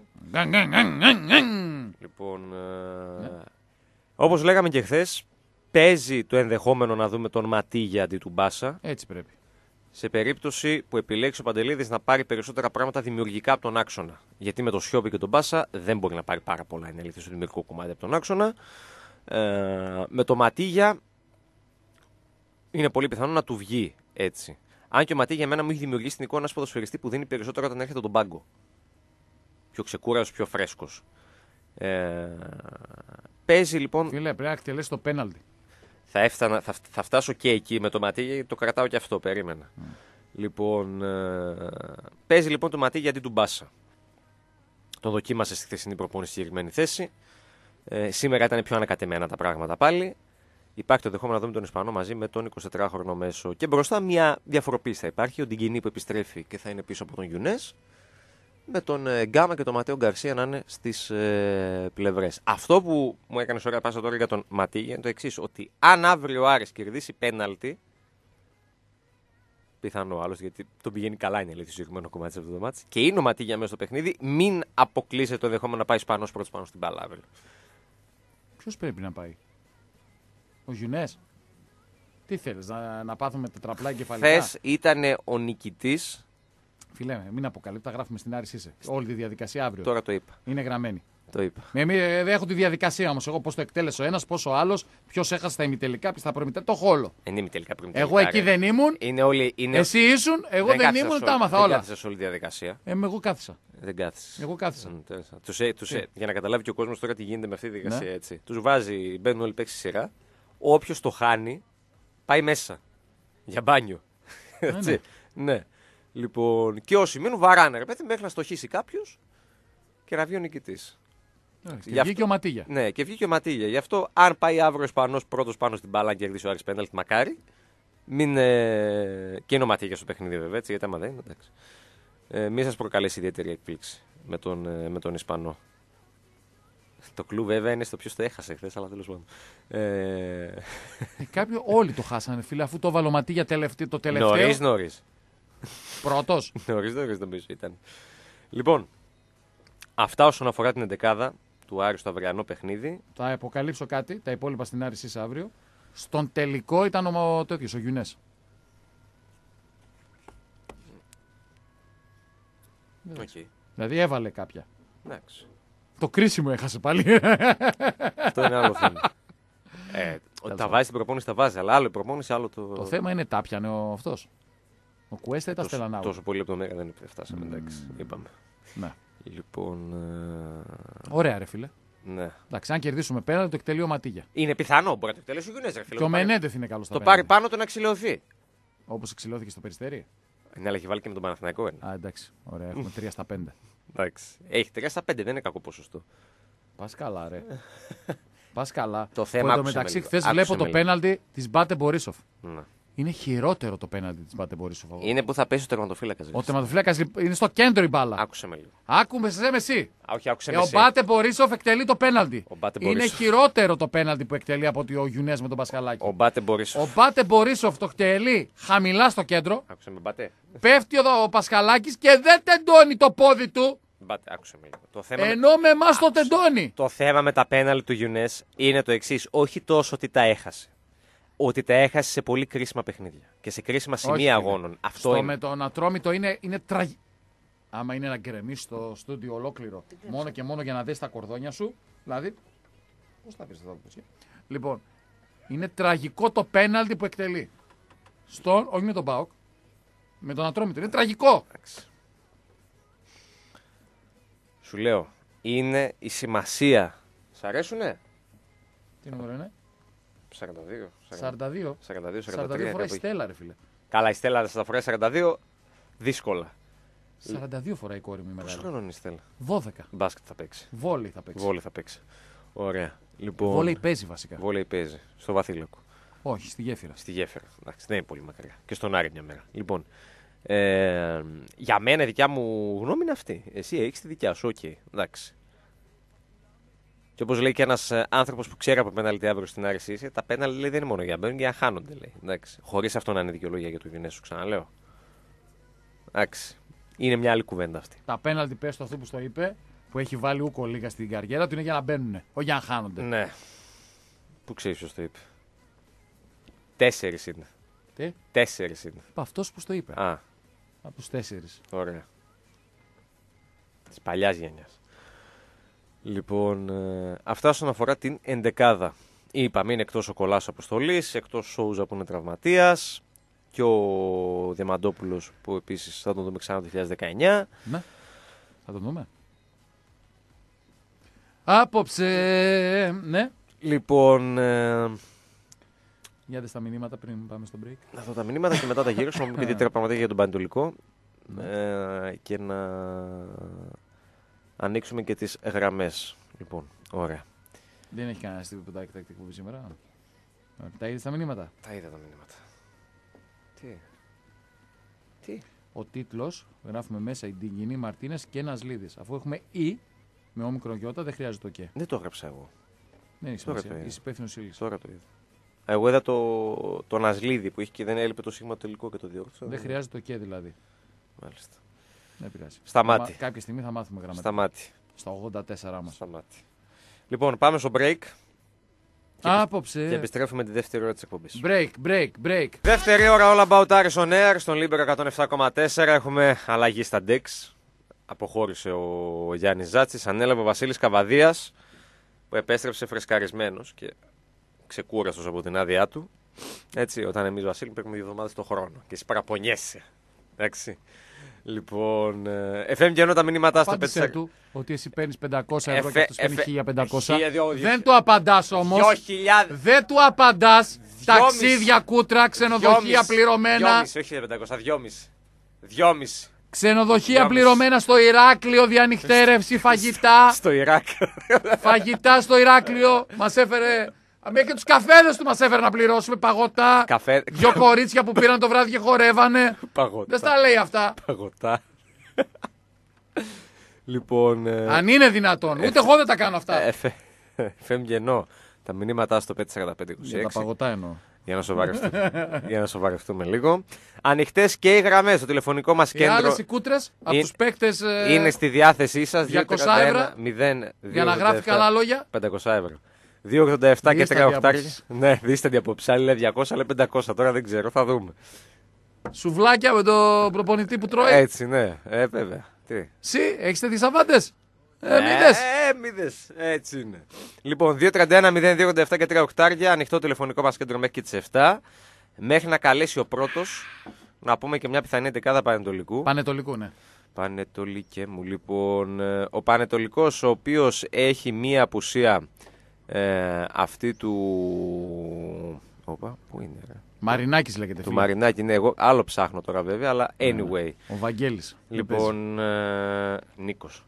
Λοιπόν, όπως λέγαμε και χθες, παίζει το ενδεχόμενο να δούμε τον Ματίγια αντί του Μπάσα. Έτσι πρέπει. Σε περίπτωση που επιλέξει ο Παντελίδης να πάρει περισσότερα πράγματα δημιουργικά από τον άξονα. Γιατί με τον Σιώπη και τον Μπάσα δεν μπορεί να πάρει πάρα πολλά, είναι αλήθεια, στο δημιουργικό κομμάτι από τον άξονα. Με το Ματίγια είναι πολύ πιθανό να του βγει έτσι. Αν και ο Ματίγια εμένα μου έχει δημιουργήσει την εικόνα ένας ποδοσφαιριστή που δίνει περισσότερο όταν έρχεται τον πάγκο. Πιο ξεκούραστος, πιο φρέσκος. Παίζει λοιπόν. Φίλε, πρέπει να εκτελέσει το πέναλτι. Θα φτάσω και εκεί με το Ματίγια, γιατί το κρατάω και αυτό, περίμενα. Λοιπόν, παίζει λοιπόν το Ματίγια αντί του Μπάσα. Τον δοκίμασε στη χθεσινή προπόνηση στη συγκεκριμένη θέση. Σήμερα ήταν πιο ανακατεμένα τα πράγματα πάλι. Υπάρχει το ενδεχόμενο να δούμε τον Ισπανό μαζί με τον 24χρονο μέσο. Και μπροστά μια διαφοροποίηση θα υπάρχει. Ο Ντιγκινή που επιστρέφει και θα είναι πίσω από τον Γιουνές. με τον Γκάμα και τον Ματέο Γκαρσία να είναι στις πλευρές. Αυτό που μου έκανε ωραία πάσα τώρα για τον Ματίγια είναι το εξής, ότι αν αύριο ο Άρης κερδίσει πέναλτι, πιθανό άλλος, γιατί τον πηγαίνει καλά είναι αλήθεια στο συγκεκριμένο κομμάτι σε αυτό το μάτς, και είναι ο Ματίγια μέσα στο παιχνίδι, μην αποκλείσετε το ενδεχόμενο να πάει Ισπανός πρώτος πάνω στην μπάλα αύριο. Ποιος πρέπει να πάει, ο Γιουνές? Τι θέλεις, να πάθουμε τετραπλά κεφαλικά? Χθες ήταν ο νικητής. Φίλε, μην αποκαλύπτει, τα γράφουμε στην Άρης είσαι. Όλη τη διαδικασία αύριο. Τώρα το είπα. Είναι γραμμένη. Το είπα. Δεν έχω τη διαδικασία όμως. Εγώ πώς το εκτέλεσε ο ένας, πώς ο άλλος, ποιος έχασε τα ημιτελικά, ποιος τα προημιτελικά. Το χόλο. Είναι ημιτελικά προημιτελικά. Εγώ εκεί δεν ήμουν. Εσύ ήσουν, εγώ δεν ήμουν, τα άμαθα όλα. Δεν κάθισα όλη τη διαδικασία. Εγώ κάθισα. Δεν κάθισα. Εγώ κάθισα. Για να καταλάβει και ο κόσμος τώρα τι γίνεται με αυτή τη διαδικασία. Ναι. Έτσι. Τους βάζει, μπαίνουν όλοι παίξει σειρά. Όποιος το χάνει, πάει μέσα. Για μπάνιο. Ναι. Ναι. Λοιπόν, και όσοι μείνουν βαράνε, ρε παιδί, μέχρι να στοχίσει κάποιο και να βγει ο νικητής. Και βγήκε ο Ματίγια. Ναι, και βγήκε ο Ματίγια. Γι' αυτό, αν πάει αύριο ο Ισπανός πρώτος πάνω στην μπάλα, αν κερδίσει ο Άρης πέναλτι, μακάρι. Μην, και είναι ο Ματίγια στο παιχνίδι, βέβαια, έτσι, γιατί άμα δεν είναι, εντάξει. Μην σας προκαλέσει ιδιαίτερη εκπλήξη με τον Ισπανό. Το κλου, βέβαια, είναι στο ποιος το έχασε χθες, αλλά τέλος πάντων. Κάποιοι όλοι το χάσανε, φίλε, αφού το έβαλε ο Ματίγια το τελευταίο. Νωρίς. Πρώτος. Νωρίς νομίζω ήταν. Λοιπόν, αυτά όσον αφορά την εντεκάδα του Άρη στο αυριανό παιχνίδι. Θα αποκαλύψω κάτι, τα υπόλοιπα στην Άρη εσείς αύριο. Στον τελικό ήταν ο τέτοιος, ο Γιουνές. Okay. Δηλαδή έβαλε κάποια. Εντάξει. Το κρίσιμο έχασε πάλι. Αυτό είναι άλλο θέμα. Τα βάζει στην προπόνηση, τα βάζει. Αλλά άλλο η προπόνηση, άλλο το. Το θέμα είναι τα πιανε αυτός. Ο Κουέστα ή τα Στελανάου. Τόσο πολύ λεπτομέρεια δεν φτάσαμε. Εντάξει, είπαμε. Ναι. Λοιπόν. Ωραία, ρε φίλε. Ναι. Εντάξει, αν κερδίσουμε πέρα, το εκτελεί ο Ματίγια. Είναι πιθανό, μπορεί να το εκτελέσει ο Γιουνές. Και ο Μενέντεθ είναι καλό στα το πάρει πάνω του να ξυλωθεί. Όπως εξηλώθηκε στο Περιστέρι. Ναι, αλλά έχει βάλει και με τον Παναθηναϊκό ένα. Α, εντάξει. Ωραία, έχουμε 3 στα 5. Εντάξει. Έχει 3 στα 5, δεν είναι κακό ποσοστό. Πας καλά, ρε. Πας καλά. Το θέμα είναι μεταξύ, χθες βλέπω το πέναλτι της Μπάτε Μπορίσοφ. Ναι. Είναι χειρότερο το πέναλτι της Μπάτε Μπορίσοφ. Είναι που θα πέσει ο τερματοφύλακας. Ο τερματοφύλακας είναι στο κέντρο η μπάλα. Άκουσε με λίγο. Άκουμε εσύ. Όχι, άκουσε με εσύ. Ο Μπάτε Μπορίσοφ εκτελεί το πέναλτι. Είναι χειρότερο το πέναλτι που εκτελεί από ότι ο Γιουνές με τον Πασχαλάκη. Ο Μπάτε Μπορίσοφ. Ο Μπάτε Μπορίσοφ το εκτελεί χαμηλά στο κέντρο. Άκουσε με Μπάτε. Πέφτει ο Πασχαλάκης και δεν τεντώνει το πόδι του. Μπάτε, άκουσε με λίγο. Το θέμα ενώ με εμάς το τεντώνει. Το θέμα με τα πέναλτι του Γιουνές είναι το εξής. Όχι τόσο ότι τα έχασε. Ότι τα έχασε σε πολύ κρίσιμα παιχνίδια και σε κρίσιμα σημεία αγώνων. Αυτό είναι. Με τον Ατρόμητο είναι τραγικό. Άμα είναι να γκρεμίσει το στούντιο ολόκληρο μόνο και μόνο για να δεις τα κορδόνια σου. Δηλαδή. Πώς θα πεις εδώ, λοιπόν, είναι τραγικό το πέναλτι που εκτελεί. Όχι με τον ΠΑΟΚ. Με τον Ατρόμητο. Είναι τραγικό. Σου λέω, είναι η σημασία. Σ' αρέσουνε? Τι νούμερο είναι? 42. 42 φοράει η Στέλλα, ρε φίλε. Καλά, η Στέλλα θα φοράει 42, δύσκολα. 42 φοράει η κόρη μου η μεγάλη. Πόσο χρόνο είναι η Στέλλα? 12. Μπάσκετ θα παίξει. Βόλεϊ θα παίξει. Ωραία. Λοιπόν, βόλεϊ παίζει βασικά. Βόλεϊ παίζει. Στο Βαθύλακο. Όχι, στη Γέφυρα. Στη Γέφυρα. Εντάξει, δεν είναι πολύ μακριά. Και στον Άρη μια μέρα. Λοιπόν, για μένα η δικιά μου γνώμη είναι αυτή. Εσύ έχεις τη δικιά σου, οκ. Εντάξει. Και όπως λέει και ένας άνθρωπος που ξέρει από πέναλτι αύριο στην Άρη είσαι, τα πέναλτι δεν είναι μόνο για να μπαίνουν και για να χάνονται, λέει. Χωρίς αυτό να είναι δικαιολογία για το Γιουνές, σου ξαναλέω. Εντάξει. Είναι μια άλλη κουβέντα αυτή. Τα πέναλτι, πες το αυτό που στο είπε, που έχει βάλει ούκο λίγα στην καριέρα του, είναι για να μπαίνουν, όχι για να χάνονται. Ναι. Πού ξέρεις ποιος το είπε? 4 είναι. Τι? 4 είναι. Είπα αυτός που το είπε. Α. Από τους 4. Ωραία. Της παλιάς γενιάς. Λοιπόν, αυτά όσον αφορά την εντεκάδα. Είπαμε, είναι εκτός ο Κολάς Αποστολής, εκτός ο Σόουζα που είναι τραυματίας και ο Διαμαντόπουλος που επίσης θα τον δούμε ξανά το 2019. Ναι, θα τον δούμε. Απόψε, ναι. Λοιπόν, για δες τα μηνύματα πριν πάμε στο break. Να δω τα μηνύματα και μετά τα γύρω, να πούμε και ιδιαίτερα πραγματικά για τον Πανετολικό και να ανοίξουμε και τις γραμμές. Λοιπόν, ωραία. Δεν έχει κανένα στιγμή που τα εκπομπή σήμερα. Τα είδες τα μηνύματα? Τα είδα τα μηνύματα. Τι? Ο τίτλος, γράφουμε μέσα η Ντιγκινή Μαρτίνες και Νασλίδης. Αφού έχουμε Ι με όμικρον και ότα, δεν χρειάζεται το και. Δεν το έγραψα εγώ. Δεν έχει σημασία. Είσαι υπεύθυνος ύλης. Τώρα το είδα. Εγώ είδα το Νασλίδη που είχε και δεν έλειπε το σίγμα τελικό και το διόρθωσα. Δεν χρειάζεται το και δηλαδή. Μάλιστα. Δεν πειράζει. Σταμάτη. Κάποια στιγμή θα μάθουμε γραμματικά. Σταμάτη. Στα 84 μας. Σταμάτη. Λοιπόν, πάμε στο break. Άποψε. Και επιστρέφουμε τη δεύτερη ώρα της εκπομπής. Break. Δεύτερη ώρα All About Aris on Air στον Libero 107,4. Έχουμε αλλαγή στα Dex. Αποχώρησε ο Γιάννης Ζάτσης. Ανέλαβε ο Βασίλης Καβαδίας που επέστρεψε φρεσκαρισμένος και ξεκούραστος από την άδειά του. Έτσι, όταν εμείς Βασίλη παίρνουμε 2 εβδομάδες το χρόνο και εσύ παραπονιέσαι. Εντάξει. Λοιπόν, FM και ενώ τα μηνύματά στο Απάντησέ 5. του ότι εσύ παίρνεις 500 ευρώ και αυτός παίρνει 1500. 1.200. Δεν του απαντάς όμως. 2.000. Δεν του απαντάς. 2.500. Ταξίδια, κούτρα, ξενοδοχεία πληρωμένα. 2.500, όχι 1.500, 2.500. Ξενοδοχεία 2.500. πληρωμένα στο Ηράκλειο, διανυκτέρευση, φαγητά. Στο Ιράκ. Φαγητά στο Ηράκλειο. Μας έφερε. Μέχρι και τους καφέδες του μας έφερε να πληρώσουμε. Παγωτά. Καφέ. 2 κορίτσια που πήραν το βράδυ και χορεύανε. Παγωτά. Δεν στα λέει αυτά. Παγωτά. Λοιπόν. Αν είναι δυνατόν. Ούτε εγώ δεν τα κάνω αυτά. FM γεννό. Τα μηνύματά στο 54526. Για τα παγωτά εννοώ. Για να σοβαρευτούμε λίγο. Ανοιχτές και οι γραμμές στο τηλεφωνικό μας Οι κέντρο. άλλες οι κούτρες από τους παίκτες. Είναι στη διάθεσή σας. 200 ευρώ. Για να γράφει καλά λόγια. 500 ευρώ. 2,87 και 3,8. απόψεις. Ναι, δίστε αντιαπόψη. Άλλοι λέει 200, λέει 500. Τώρα δεν ξέρω, θα δούμε. Σουβλάκια με τον προπονητή που τρώει. Έτσι, ναι, βέβαια. Τι. Εσύ έχεις τέτοιες αβάντες. Μηδες. Μηδες. Έτσι είναι. Λοιπόν, 2,31, 0,2,87 και 3,8. Ανοιχτό τηλεφωνικό μας κέντρο μέχρι και τις 7. Μέχρι να καλέσει ο πρώτος. Να πούμε και μια πιθανή δεκάδα Πανετολικού. Πανετολικού, ναι. Πανετολικέ μου, λοιπόν. Ο Πανετολικός, ο οποίος έχει μία απουσία αυτή του. Όπα, πού είναι, ρε. Μαρινάκης λέγεται. Του φίλε. Μαρινάκη, ναι, εγώ άλλο ψάχνω τώρα βέβαια, αλλά anyway. Ο Βαγγέλης. Λοιπόν, Νίκος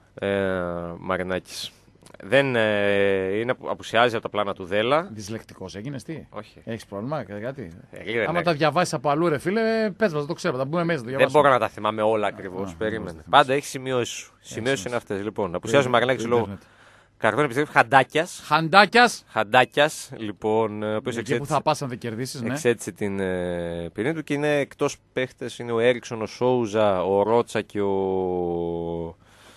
Μαρινάκης. Δεν είναι, απουσιάζει από τα πλάνα του Δέλα. Δυσλεκτικός έγινες, τι. Όχι. Έχεις πρόβλημα, κάτι. Δεν Άμα τα διαβάσεις από αλλού, ρε φίλε, πες μας, δεν το ξέρω. Θα μπούμε μέσα, το Δεν διαβάσουμε. μπορώ να τα θυμάμαι όλα ακριβώς. Περίμενε. Πάντα έχει σημειώσει σου. Σημειώσει είναι αυτές. Λοιπόν, απουσιάζει ο Μαρινάκης λόγω καρδών επιστρέφει Χαντάκιας. Λοιπόν, ο οποίος Εκεί που θα πας αν δεν κερδίσεις, ναι. εξέτησε την ποινή του και είναι εκτός παίχτες. Είναι ο Έριξον, ο Σόουζα, ο Ρότσα και ο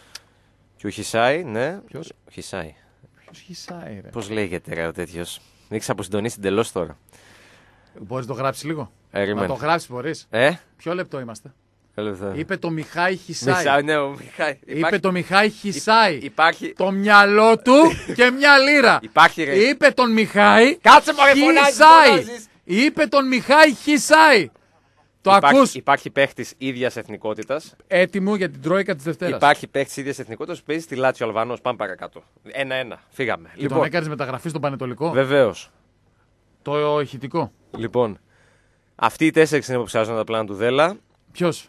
Χισάι. Ναι. Ποιος? Ο Χισάι. Ποιος χυσάει, ρε. Πώς λέγεται ρε, ο τέτοιος. Έχεις αποσυντονίσει εντελώς τώρα. Μπορείς να το γράψεις λίγο. Ερήμενε. Να το γράψεις, μπορείς. Ποιο λεπτό είμαστε. Είπε το Μιχάη Χισάι. Ναι, ο Μιχάη. Είπε το Μιχάη Χισάι. Υπάρχει. Το μυαλό του και μια λίρα. Υπάρχει ρε. Είπε τον Μιχάη Κάτσε μωρέ, Χισάι. Είπε τον Μιχάη Χισάι. Το ακούς. Υπάρχει παίχτης ίδιας εθνικότητας. Έτοιμο για την Τρόικα της Δευτέρας. Υπάρχει παίχτης ίδιας εθνικότητας που παίζει στη Λάτσιο Αλβανός. Πάμε παρακάτω. 1-1. Φύγαμε. Και τον έκανες μεταγραφή στον Πανετολικό. Βεβαίως. Το ηχητικό. Λοιπόν, αυτοί οι 4 είναι που ψάχνουν τα πλάνα του Δέλα. Ποιος?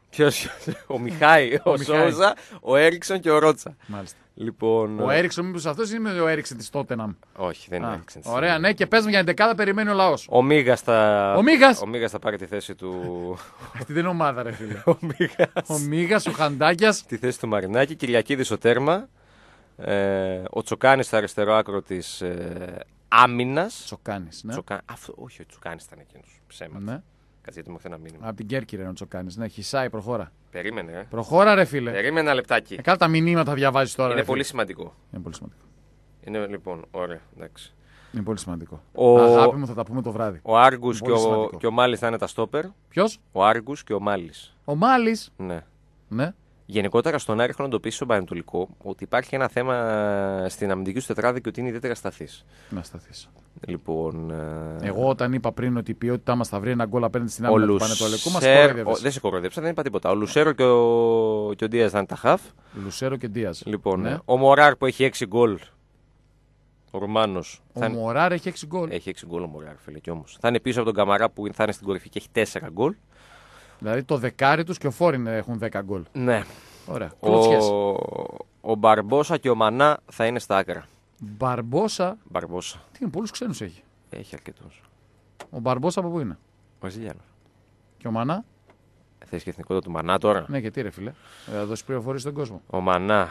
Ο Μιχάη, ο Σόουζα, ο Έριξον και ο Ρότσα. Μάλιστα. Λοιπόν, Ο Έριξον, μήπως αυτός είναι ο Έριξον της Τότεναμ. όχι, δεν είναι Έριξον. Ωραία, ναι, και παίζουμε για την δεκάδα, περιμένει ο λαός. Ο Μίγας θα πάρει τη θέση του. Αυτή δεν είναι ομάδα, ρε φίλε. Ο Μίγας. Ο Μίγας, ο Χαντάκιας. Τη θέση του Μαρινάκη. Κυριακίδης στο τέρμα. Ο Τσοκάνης στο αριστερό άκρο της άμυνας. Τσοκάνης, ναι. Όχι, ο Τσοκάνης ήταν εκείνος. Ψέματα. Ναι. Κάτσε γιατί μου ήρθε ένα μήνυμα. Από την Κέρκυρα είναι ο Τσοκάνης. Ναι, Χισάι, προχώρα. Περίμενε, ρε. Προχώρα, ρε φίλε. Περίμενε ένα λεπτάκι. Καλά τα μηνύματα διαβάζει τώρα. Είναι ρε, πολύ φίλε. σημαντικό. Είναι πολύ σημαντικό. Είναι λοιπόν, ωραία, εντάξει. Είναι πολύ σημαντικό. Ο- Αγάπη μου, θα τα πούμε το βράδυ. Ο Άργους Πολύ σημαντικό. και ο Μάλης θα είναι τα στόπερ. Ποιος? Ο Άργους και ο Μάλης. Ο Μάλης. Ναι. Ναι. Γενικότερα στον Άρη έχω να εντοπίσει στον Πανετολικό ότι υπάρχει ένα θέμα στην αμυντική του τετράδα και ότι είναι ιδιαίτερα σταθής. Να σταθείς. Λοιπόν. Εγώ όταν είπα πριν ότι η ποιότητά μας θα βρει ένα γκολ απέναντι στην άμυνα του Πανετολικού, μας Λουσέρ... κοροϊδεύες. Δεν σε κοροϊδέψα, δεν είπα τίποτα. Ο Λουσέρο και ο Ντίας θα είναι τα χαφ. Λουσέρο και Ντίας. Λοιπόν, Ναι. ο Μωράρ που έχει 6 γκολ. Ο Ρουμάνος. Ο Μωράρ έχει 6 γκολ. Έχει 6 γκολ ο Μωράρ, φίλε, κι όμως. Θα είναι πίσω από τον Καμαρά που θα είναι στην κορυφή και έχει 4 γκολ. Δηλαδή το δεκάρι τους και ο Φόριν έχουν 10 γκολ. Ναι. Ωραία. Κρούτσιες. Ο Μπαρμπόσα και ο Μανά θα είναι στα άκρα. Μπαρμπόσα. Μπαρμπόσα. Τι είναι, πολλούς ξένους έχει. Έχει αρκετούς. Ο Μπαρμπόσα από πού είναι? Ο Βραζιλιάνος. Και ο Μανά. Θες και εθνικότητα του Μανά τώρα. Ναι, γιατί ρε φίλε. Θα δώσει πληροφορίες στον κόσμο. Ο Μανά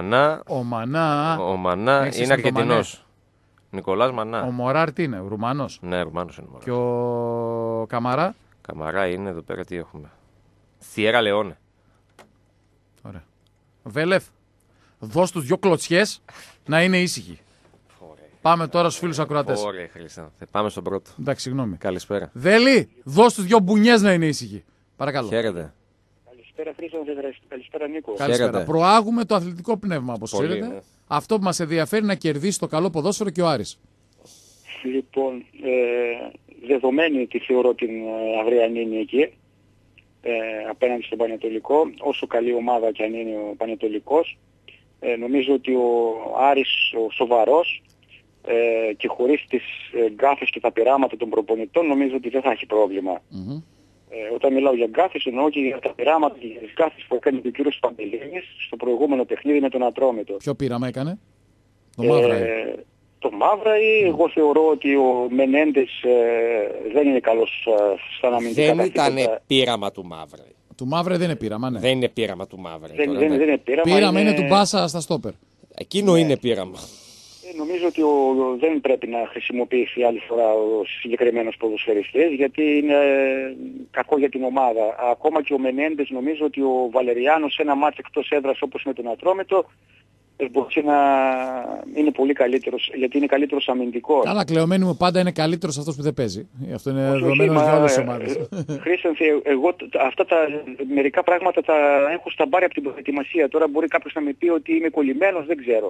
είναι Αργεντινός. Νικολάς Μανά. Ο Μωράρ τι είναι, Ρουμάνος. Ναι, Ρουμάνος είναι. Και ο Καμαρά. Καμαρά είναι εδώ πέρα, τι έχουμε. Σιέρα Λεόνε. Ωραία. Βέλεθ, δώσ' τους 2 κλωτσιές να είναι ήσυχοι. Πάμε τώρα στους φίλους ακροατές. Ωραία, Χρυσά. Πάμε στον πρώτο. Εντάξει, συγγνώμη. Καλησπέρα. Δέλη, δώσ' τους 2 μπουνιές να είναι ήσυχοι. Παρακαλώ. Χαίρετε. Καλησπέρα Χρήστο, καλησπέρα Νίκο. Καλησπέρα. Χαίρετε. Προάγουμε το αθλητικό πνεύμα, όπως Πολύ, ξέρετε. ναι. Αυτό που μας ενδιαφέρει να κερδίσει το καλό ποδόσφαιρο και ο Άρης. Λοιπόν, δεδομένη τη θεωρώ την αυριανή νίκη απέναντι στον Πανετολικό, όσο καλή ομάδα και αν είναι ο Πανετολικός, νομίζω ότι ο Άρης ο σοβαρός και χωρίς τις γκάφες και τα πειράματα των προπονητών νομίζω ότι δεν θα έχει πρόβλημα. Όταν μιλάω για γκάφες εννοώ και για τα πειράματα και για τις γκάφες που έκανε και ο κύριος Παντελήνης στο προηγούμενο παιχνίδι με τον Ατρόμητο. Ποιο πείραμα έκανε? Το Μαύρα. Το Μαύρα ή εγώ θεωρώ ότι ο Μενέντες δεν είναι καλός σαν αμυντικά Δεν ταχύτητα. ήταν πείραμα του Μαύρα. Του Μαύρα δεν είναι πείραμα, ναι. Δεν είναι πείραμα του Μαύρα. Δεν είναι πείραμα. Πείραμα είναι του Μπάσα στα στόπερ. Εκείνο είναι πείραμα. Νομίζω ότι δεν πρέπει να χρησιμοποιήσει άλλη φορά ο συγκεκριμένος ποδοσφαιριστής γιατί είναι κακό για την ομάδα. Ακόμα και ο Μενέντες νομίζω ότι ο Βαλεριάνος σε ένα μάτς εκτός έδρας όπως με τον Ατρόμητο μπορεί να είναι πολύ καλύτερος γιατί είναι καλύτερος αμυντικός. Καλά, κλεωμένοι μου πάντα είναι καλύτερος αυτός που δεν παίζει. Αυτό είναι δεδομένο για όλες τις ομάδες. Χρήστανθη, εγώ αυτά τα μερικά πράγματα τα έχω στα μπάρια από την προετοιμασία. Τώρα μπορεί κάποιος να με πει ότι είμαι κολλημένος, δεν ξέρω.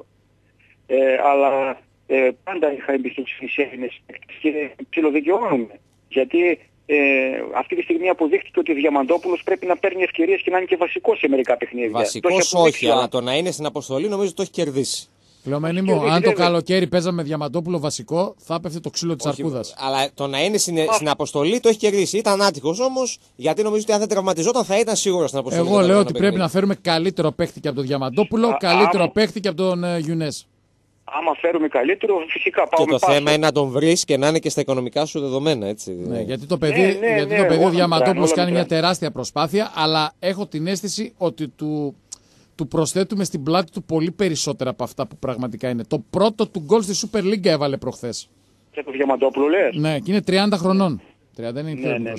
Αλλά πάντα είχα εμπιστοσύνη σε Έλληνες και ψιλοδικαιώνομαι. Γιατί αυτή τη στιγμή αποδείχτηκε ότι ο Διαμαντόπουλος πρέπει να παίρνει ευκαιρίες και να είναι και βασικός σε μερικά παιχνίδια. Βασικός όχι, αλλά το να είναι στην αποστολή νομίζω το έχει κερδίσει. Κλεωμένοι μου, αν το καλοκαίρι παίζαμε Διαμαντόπουλο βασικό, θα έπεφτε το ξύλο της αρκούδας. Αλλά το να είναι στην αποστολή το έχει κερδίσει. Ήταν άτυχος όμως, γιατί νομίζω ότι αν δεν τραυματιζόταν θα ήταν σίγουρο στην αποστολή. Εγώ λέω ότι πρέπει να φέρουμε καλύτερο παίχτη και από τον Διαμαντόπουλο, καλύτερο παίχτη και από τον Γιουνές. Άμα φέρουμε καλύτερο, φυσικά πάω. Και το θέμα είναι να τον βρεις και να είναι και στα οικονομικά σου δεδομένα, έτσι. Ναι, γιατί το παιδί, ο Διαμαντόπουλος κάνει μια τεράστια προσπάθεια, αλλά έχω την αίσθηση ότι του προσθέτουμε στην πλάτη του πολύ περισσότερα από αυτά που πραγματικά είναι. Το πρώτο του γκολ στη Super League έβαλε προχθές. Και το Διαμαντόπουλο λες? Ναι, και είναι 30 χρονών. 30 είναι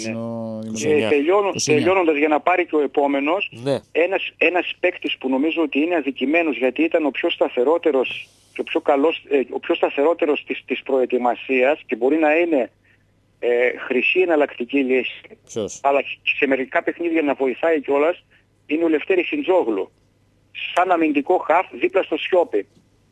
τελειώνοντας για να πάρει και ο επόμενος, ναι. ένας παίκτης που νομίζω ότι είναι αδικημένος γιατί ήταν ο πιο σταθερότερος και ο πιο σταθερότερος της προετοιμασίας και μπορεί να είναι χρυσή εναλλακτική λύση. Ποιος? Αλλά σε μερικά παιχνίδια να βοηθάει κιόλας είναι ο Λευτέρης Σιντζόγλου. Σαν αμυντικό χαφ δίπλα στο Σιώπη.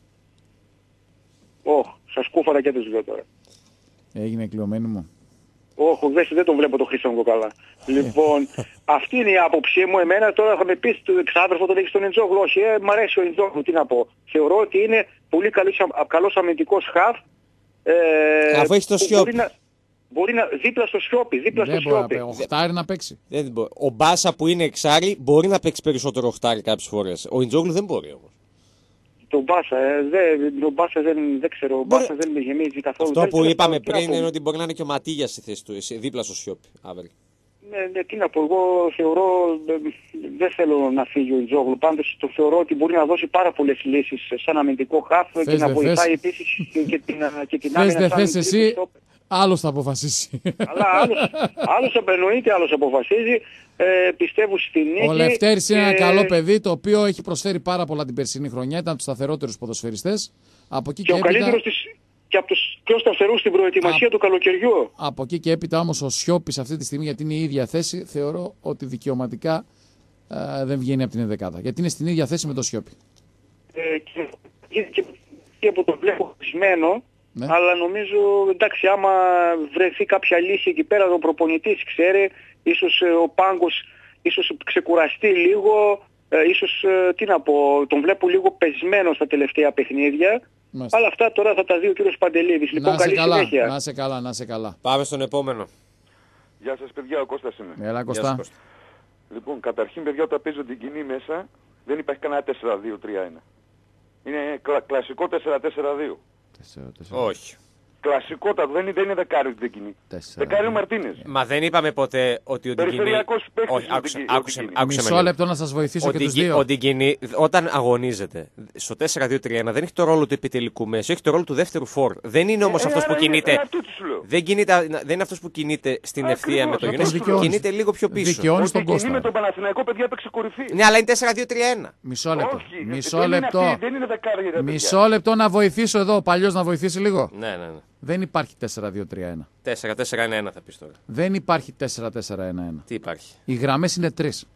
Σας κούφαρα και τους δύο τώρα. Έγινε κλειωμένοι μου. Όχι, δεν τον βλέπω το Χρήστο καλά. Λοιπόν, αυτή είναι η άποψή μου. Εμένα τώρα θα με πεις το εξάδερφο τον έχει στον Ιντζόγλου. Όχι, μ' αρέσει ο Ιντζόγλου, τι να πω. Θεωρώ ότι είναι πολύ καλός αμυντικός χαφ. Αφού έχει το Σιώπη. Μπορεί να δίπλα στο Σιώπη. Δεν μπορεί οχτάρι να παίξει. Ο Μπάσα που είναι εξάρι μπορεί να παίξει περισσότερο οχτάρι κάποιες φορές. Ο Ιντζόγλου δεν μπορεί όμως. Τον Μπάσα δεν ξέρω. Ο Μπάσα δεν με γεμίζει καθόλου. Αυτό που είπαμε πριν είναι ότι μπορεί να είναι και ο Ματίγιας στη θέση του, δίπλα στο Σιώπη αύριο. Ναι, τι να πω, εγώ θεωρώ, δεν θέλω να φύγει ο Ιντζόγλου, πάντως το θεωρώ ότι μπορεί να δώσει πάρα πολλές λύσεις σαν αμυντικό χαφ και να βοηθάει επίσης και την άμυνα σαν εσύ, άλλος θα αποφασίσει. Αλλά άλλος αποφασίζει, πιστεύω στην νίκη. Ο Λευτέρης είναι ένα καλό παιδί το οποίο έχει προσφέρει πάρα πολλά την περσινή χρονιά, ήταν από τους σταθερότερους ποδοσφαιριστές. Και ο καλύτερος και από τους πιο σταθερούς στην προετοιμασία του καλοκαιριού. Από εκεί και έπειτα όμως ο Σιώπης αυτή τη στιγμή, γιατί είναι η ίδια θέση, θεωρώ ότι δικαιωματικά δεν βγαίνει από την ενδεκάδα. Γιατί είναι στην ίδια θέση με το Σιώπη. Και από το βλέπω χρησμένο, ναι. Αλλά νομίζω, εντάξει, άμα βρεθεί κάποια λύση εκεί πέρα, ο προπονητής ξέρει, ίσως ο Πάγκος ίσως ξεκουραστεί λίγο, ίσως, τι να πω, τον βλέπω λίγο πεσμένο στα τελευταία παιχνίδια. Μάλιστα. Αλλά αυτά τώρα θα τα δει ο κύριος Παντελίδης. Λοιπόν, καλή συνέχεια. Να σε καλά. Πάμε στον επόμενο. Γεια σας παιδιά, ο Κώστας είμαι. Έλα Κώστα. Λοιπόν, καταρχήν παιδιά, όταν παίζω την κοινή μέσα, δεν υπάρχει κανένα 4-2-3-1. Είναι κλασικό 4-4-2. Όχι. Κλασικότατο, δεν είναι δεκάρι ο Ντικινή. Δεκάρι ο Μαρτίνες. Μα δεν είπαμε ποτέ ότι ο Ντικινή. Περιφερειακός παίκτης. Μισό λεπτό να σας βοηθήσω και τους δύο. Ο Ντικινή, όταν αγωνίζεται στο 4-2-3-1, δεν έχει το ρόλο του επιτελικού μέσου, έχει το ρόλο του δεύτερου φορ. Δεν είναι όμως αυτός που κινείται. Δεν είναι αυτός που κινείται στην ευθεία με το γυναίκο. Κινείται λίγο πιο πίσω. Δικαιώνει τον Κώστα. Με τον Παναθηναϊκό, παιδιά, έπαιξε κορυφή. Ναι, αλλά είναι 4-2-3-1. Μισό λεπτό να βοηθήσω εδώ. Ο παλιός να βοηθήσει λίγο. Ναι. Δεν υπάρχει 4-2-3-1. 4-4-1-1 θα πεις τώρα. Δεν υπάρχει 4-4-1-1. Τι υπάρχει? Οι γραμμές είναι 3.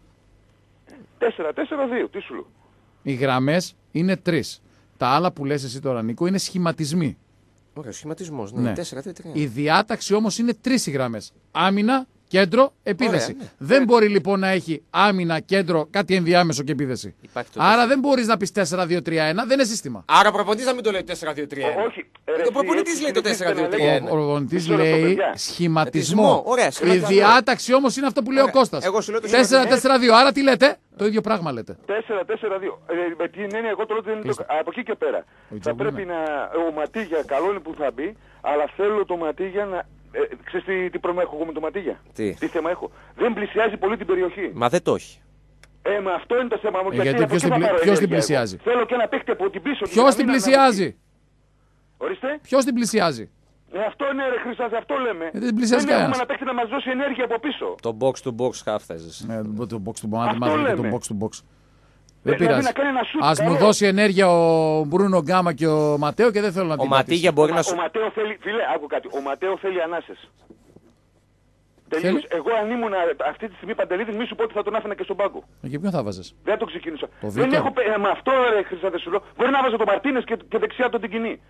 4-4-2, τι σου λέω. Οι γραμμές είναι 3. Τα άλλα που λες εσύ τώρα, Νίκο, είναι σχηματισμοί. Ωραία, σχηματισμός. Ναι. 4-2-3-1. Η διάταξη όμως είναι 3 οι γραμμές. Άμυνα, κέντρο, επίθεση. Ωραία, ναι. Δεν μπορεί λοιπόν να έχει άμυνα, κέντρο, κάτι ενδιάμεσο και επίθεση. Άρα δεν μπορείς να πεις 4-2-3-1, δεν είναι σύστημα. Άρα ο προπονητής να μην το λέει 4-2-3-1. Όχι. Ο προπονητής λέει το 4-2-3-1. Ο προπονητής λέει σχηματισμό. Ωραία, Η σχηματισμό. διάταξη όμως είναι αυτό που λέει ο Κώστας. Εγώ σου λέω το 4-4-2. Άρα τι λέτε? Το ίδιο πράγμα λέτε. 4-4-2. Με την έννοια, εγώ το λέω ότι δεν είναι από εκεί και πέρα. Θα πρέπει να. Ο Ματίγια, καλό είναι που θα μπει, αλλά θέλω το Ματίγια να. Ξέρεις τι πρόβλημα έχω εγώ με το Ματίγια? Τι θέμα έχω? Δεν πλησιάζει πολύ την περιοχή. Μα δεν το έχει. Μα αυτό είναι το θέμα μου. Γιατί ποιος την πλησιάζει? Θέλω και ένα παίχτη από την πίσω. Ποιος την πλησιάζει? Ορίστε. Ποιος την πλησιάζει? Αυτό είναι ρε Χρυσάδη, αυτό λέμε. Δεν πλησιάζει έχουμε κανένας. ένα παίχτη να μας δώσει ενέργεια από πίσω. Το box to box half θες. Το box to box. Το box to box. Δεν Δηλαδή πειράζει. να κάνει ένα σουτ. Ας μου δώσει ενέργεια ο Μπρούνο Γκάμα και ο Ματέο και δεν θέλω να την Ο Ματίγια μπορεί να σου. Ο Ματέο θέλει, φίλε, άκου κάτι. Ο Ματέο θέλει ανάσες. Τελείως. Εγώ αν ήμουν αυτή τη στιγμή Παντελίδης, μη σου πω ότι θα τον άφηνα και στον πάγκο. Και ποιον θα βάζες? Δεν το ξεκίνησα. Το Δεν Βίκτορ. έχω. Με αυτό ρε Χρυσάδε σου λέω. Μπορεί να βάζω τον Μαρτίνες και δεξιά τον Τικινή.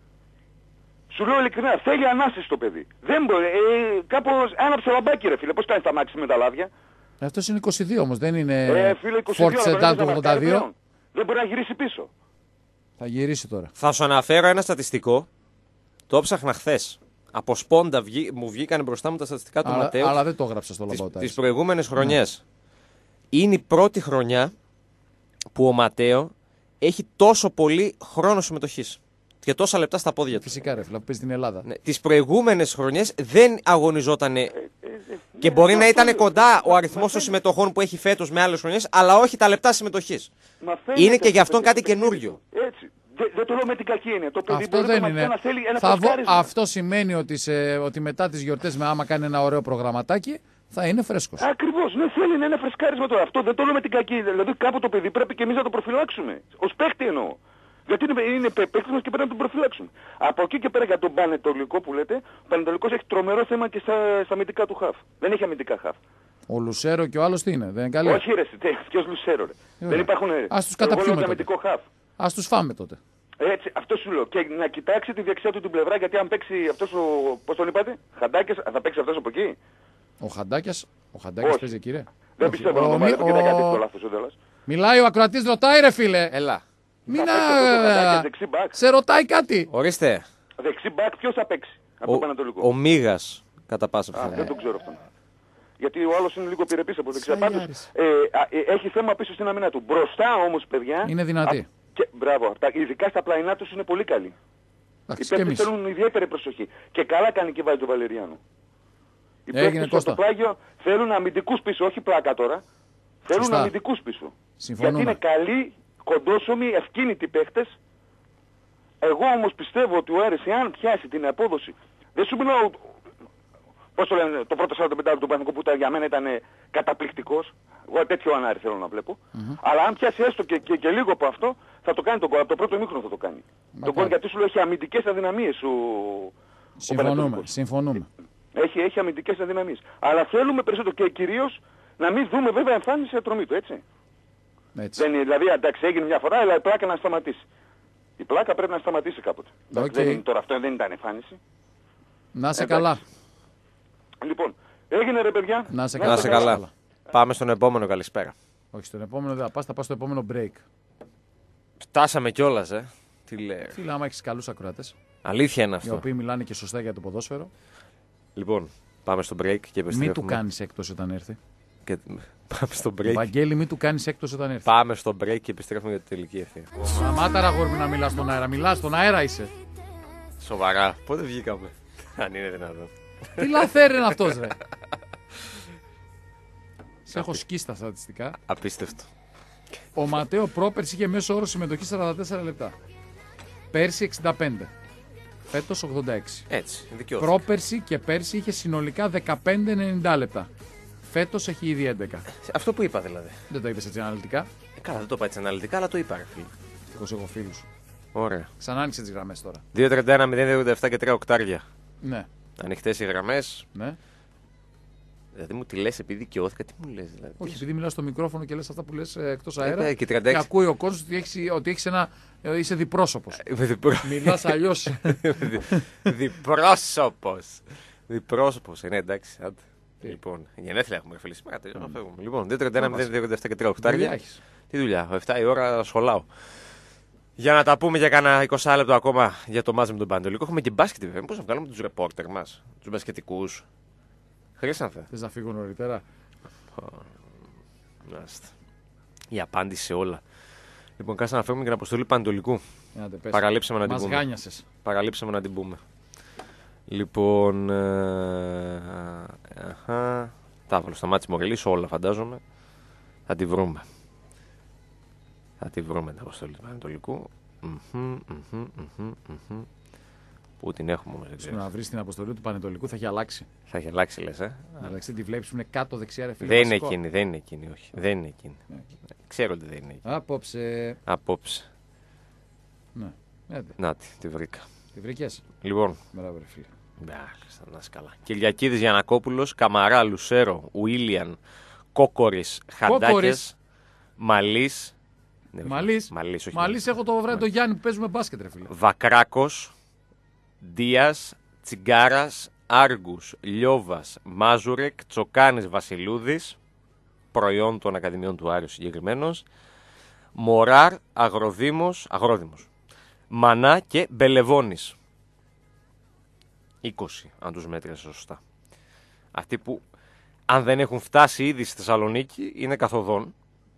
Σου λέω ειλικρινά, θέλει ανάσες το παιδί. Δεν μπορεί. Κάπως άναψε λαμπάκι ρε φίλε. Πώς κάνεις τα μάξι με τα λάδια? Αυτός είναι 22 όμως, δεν είναι Φίλε, 22, Ford Sedan του 82. Δεν μπορεί να γυρίσει πίσω. Θα γυρίσει τώρα. Θα σου αναφέρω ένα στατιστικό. Το έψαχνα χθες. Από σπόντα μου βγήκαν μπροστά μου τα στατιστικά του Ματέου. Αλλά δεν το έγραψα στο λαμπάτα. Τις προηγούμενες χρονιές. Είναι η πρώτη χρονιά που ο Ματέο έχει τόσο πολύ χρόνο συμμετοχής. Και τόσα λεπτά στα πόδια του. Φυσικά ρε φίλε, που παίζει στην Ελλάδα. Ναι, τις προηγούμενες χρονιές δεν αγωνιζόταν. Και μπορεί να ήταν κοντά ο αριθμός των συμμετοχών που έχει φέτος με άλλες χρονιές, αλλά όχι τα λεπτά συμμετοχής. Είναι και γι' αυτόν κάτι καινούριο. Έτσι. Δεν το λέω με την κακή έννοια. Το παιδί Αυτό δεν είναι. να θέλει ένα αυτό σημαίνει ότι μετά τις γιορτές, άμα κάνει ένα ωραίο προγραμματάκι, θα είναι φρέσκος. Ακριβώς. Ναι, θέλει να είναι φρεσκάρισμα τώρα. Αυτό δεν το λέω με την κακή. Δηλαδή κάπου το παιδί πρέπει και εμείς να το προφυλάξουμε. Ως παίχτη εννοώ. Γιατί είναι παίκτης μας και πρέπει να τον προφυλάξουμε. Από εκεί και πέρα για τον Πανετολικό που λέτε, ο Πανετολικός έχει τρομερό θέμα και στα αμυντικά του χαφ. Δεν έχει αμυντικά χαφ. Ο Λουσέρο και ο άλλος τι είναι, δεν είναι καλή? Όχι ρε, ποιος Λουσέρο ρε. Δεν υπάρχουν ρε. Ας τους καταπιούμε τότε. Χαφ. Ας τους φάμε τότε. Έτσι, αυτό σου λέω. Και να κοιτάξει τη δεξιά του την πλευρά, γιατί αν παίξει αυτός ο. Πώς τον είπατε, Χαντάκιας, θα παίξει αυτός από εκεί. Ο Χαντάκιας παίζει κύριε. Δεν πιστεύω να το πάρει και κάτι το λάθος ο τέλος. Μιλάει ο ακροατής, ρωτάει ρε φίλε. Έλα. Μην σε ρωτάει κάτι. Ορίστε. Δεξί μπακ ποιος θα παίξει από το Πανατολικό? Ο Μίγας κατά πάσα πιθανότητα. Δεν το ξέρω αυτόν. Γιατί ο άλλος είναι λίγο επιρρεπής από δεξιά. Πάντως έχει θέμα πίσω στην αμυνά του. Μπροστά όμως παιδιά. Είναι δυνατή. Μπράβο. Ειδικά στα πλαϊνά τους είναι πολύ καλή. Οι παίκτες θέλουν ιδιαίτερη προσοχή. Και καλά κάνει και βάζει τον Βαλεριάνο. Οι παίκτες στο πλάγιο θέλουν αμυντικούς πίσω, όχι πλάκα τώρα. Θέλουν αμυντικούς πίσω. Συμφωνούμε. Γιατί είναι καλοί, κοντόσωμοι, ευκίνητοι παίχτες. Εγώ όμως πιστεύω ότι ο Άρης, εάν πιάσει την απόδοση, δεν σου μιλάω, πώς το λένε, το πρώτο 45 του Παναθηναϊκού που για μένα ήταν καταπληκτικός. Εγώ τέτοιο Άρη θέλω να βλέπω. Αλλά αν πιάσει έστω και λίγο από αυτό, θα το κάνει τον γκολ. Από το πρώτο ημίχρονο θα το κάνει. Τον γκολ γιατί σου λέω έχει αμυντικές αδυναμίες Συμφωνούμε. Έχει αμυντικές αδυναμίες. Αλλά θέλουμε περισσότερο και κυρίως να μην δούμε βέβαια εμφάνιση ατρωμή του, έτσι. Δηλαδή εντάξει έγινε μια φορά, αλλά η πλάκα να σταματήσει. Η πλάκα πρέπει να σταματήσει κάποτε. Τώρα αυτό δεν ήταν εμφάνιση. Να σε καλά. Λοιπόν, έγινε ρε παιδιά. Να σε καλά. Πάμε στον επόμενο, καλησπέρα. Όχι, στον επόμενο δεν θα πας, θα πας στο επόμενο break. Φτάσαμε κιόλας, Τι λέει. Φίλε, άμα έχεις καλούς ακροατές. Αλήθεια είναι αυτό. Οι οποίοι μιλάνε και σωστά για το ποδόσφαιρο. Λοιπόν, πάμε στο break και επιστρέφουμε. Μην του κάνεις έκπτωση όταν έρθει. Πάμε στο break. Βαγγέλη, μην του κάνεις έκπτωση όταν έρθει. Πάμε στο break και επιστρέφουμε για τη τελική ευθεία. Σταμάτα ρε αγόρι μου να μιλάς στον αέρα. Μιλάς στον αέρα είσαι. Σοβαρά. Πότε βγήκαμε. Αν είναι δυνατόν. Τι λαθέρ είναι αυτός, ρε. Σε έχω σκίσει τα στατιστικά. Απίστευτο. Ο Ματέο πρόπερση είχε μέσο όρο συμμετοχή 44 λεπτά. Πέρσι 65. Φέτος 86. Έτσι, δικαιώθηκε. Πρόπερση και πέρσι είχε συνολικά 15-90 λεπτά. Φέτος έχει ήδη 11. Αυτό που είπα δηλαδή. Δεν το είπες έτσι αναλυτικά. Καλά, δεν το είπα έτσι αναλυτικά, αλλά το είπα, ρε φίλε. Ευτυχώς έχω φίλους. Ωραία. Ξανά άνοιξε τις γραμμές τώρα. 2-31-0-87 και 3 οκτάρια. Ναι. Ανοιχτές οι γραμμές. Ναι. Δηλαδή μου τη λες επειδή δικαιώθηκα, τι μου λες δηλαδή. Όχι, επειδή μιλάς στο μικρόφωνο και λες αυτά που λες εκτός αέρα. Και Και 36. ακούει ο κόσμος ότι έχεις ένα. Είσαι διπρόσωπος. Μιλάς αλλιώς. Διπρόσωπος. Διπρόσωπος, ναι, εντάξει. Άντε. Τι? Λοιπόν, γενέθλια έχουμε φίλοι σήμερα. Να φεύγουμε. Λοιπόν, 2-31-0-87 και 3 οκτάρια. Δουλειά έχεις. Τι δουλειά, 7 η ώρα σχολάω. Για να τα πούμε για κάνα 20 λεπτό ακόμα για το μάζι με τον Πανετολικό. Έχουμε και μπάσκετ βέβαια. Πώς θα βγάλουμε τους ρεπόρτερ μας, τους μπασκετικούς. Χρήσανθε. Θες να φύγω νωρίτερα. Μάλιστα. Η απάντηση σε όλα. Λοιπόν, κάτσε να φέρουμε και την αποστολή Πανετολικού. Άντε, πες. Παραλείψαμε να την Μας πούμε. γάνιασες. Παραλείψαμε να την πούμε. Λοιπόν. Τα βάλω στα μάτια Μορελής, όλα φαντάζομαι. Θα τη βρούμε. Θα τη βρούμε την αποστολή του Πανετολικού. Πού την έχουμε όμως, δεν Στο ξέρω. να βρεις την αποστολή του Πανετολικού θα έχει αλλάξει. Θα έχει αλλάξει, λες, Αλλάξει, τη βλέπεις που είναι κάτω δεξιά, ρε φίλε. Δεν είναι βασικό. εκείνη, δεν είναι εκείνη, όχι. Δεν είναι εκείνη. Ναι. Ξέρω ότι δεν είναι εκείνη. Απόψε. Απόψε. Ναι. Άντε. Να τη βρήκα. Τη βρήκες. Λοιπόν. Μπράβο, ρε φίλε. Μάλιστα, να είσαι καλά. Κυριακίδης Γιαννακόπουλος, Καμαρά, Λουσέρο, Ουίλιαν, Κόκορης, Χαντάκες, Κόκορης. Μαλής. Ναι, Μαλής. Μαλής, όχι Μαλής έχω το βράδυ το Γιάννη που παίζουμε μπάσκετ, ρε φίλε. Βακράκος, Δίας, Τσιγκάρας, Άργους, Λιώβας, Μάζουρεκ, Τσοκάνης, Βασιλούδης, προϊόν των Ακαδημιών του Άριου συγκεκριμένος, Μοράρ, Αγρόδημος, Μανά και Μπελεβόνης. 20, αν τους μέτριασε σωστά. Αυτοί που, αν δεν έχουν φτάσει ήδη στη Θεσσαλονίκη, είναι καθοδόν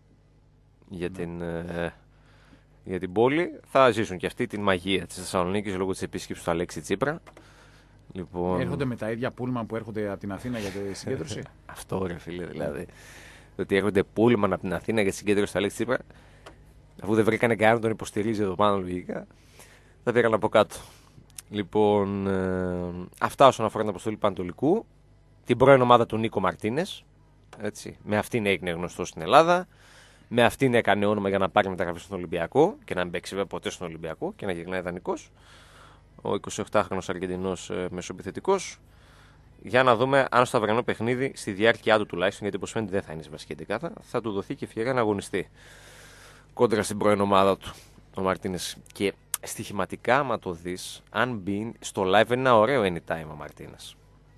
για την πόλη. Θα ζήσουν και αυτοί την μαγεία της Θεσσαλονίκης λόγω της επίσκεψης του Αλέξη Τσίπρα. Λοιπόν, Έρχονται με τα ίδια πούλμαν που έρχονται από την Αθήνα για τη συγκέντρωση. αυτό ρε φίλε, δηλαδή. Ότι έρχονται πούλμαν από την Αθήνα για τη συγκέντρωση του Αλέξη Τσίπρα, αφού δεν βρήκανε κανένα να τον υποστηρίζει εδώ πάνω λογικά, θα πήγαν από κάτω. Λοιπόν, αυτά όσον αφορά την αποστολή Πανετολικού. Την πρώην ομάδα του Νίκο Μαρτίνες. Έτσι, με αυτήν έγινε γνωστό στην Ελλάδα. Με αυτήν έκανε όνομα για να πάρει μεταγραφή στον Ολυμπιακό και να μην παίξει βέβαια ποτέ στον Ολυμπιακό και να γυρνάει δανεικός. Ο 28χρονος Αργεντινός μεσοεπιθετικός. Για να δούμε αν στο αυριανό παιχνίδι, στη διάρκεια του τουλάχιστον, γιατί όπως φαίνεται δεν θα είναι στη βασική εντεκάδα, θα του δοθεί και ευκαιρία να αγωνιστεί κόντρα στην πρώην ομάδα του ο Μαρτίνες. Και στοιχηματικά, άμα το δεις, αν μπει στο live, είναι ένα ωραίο anytime ο Μαρτίνες.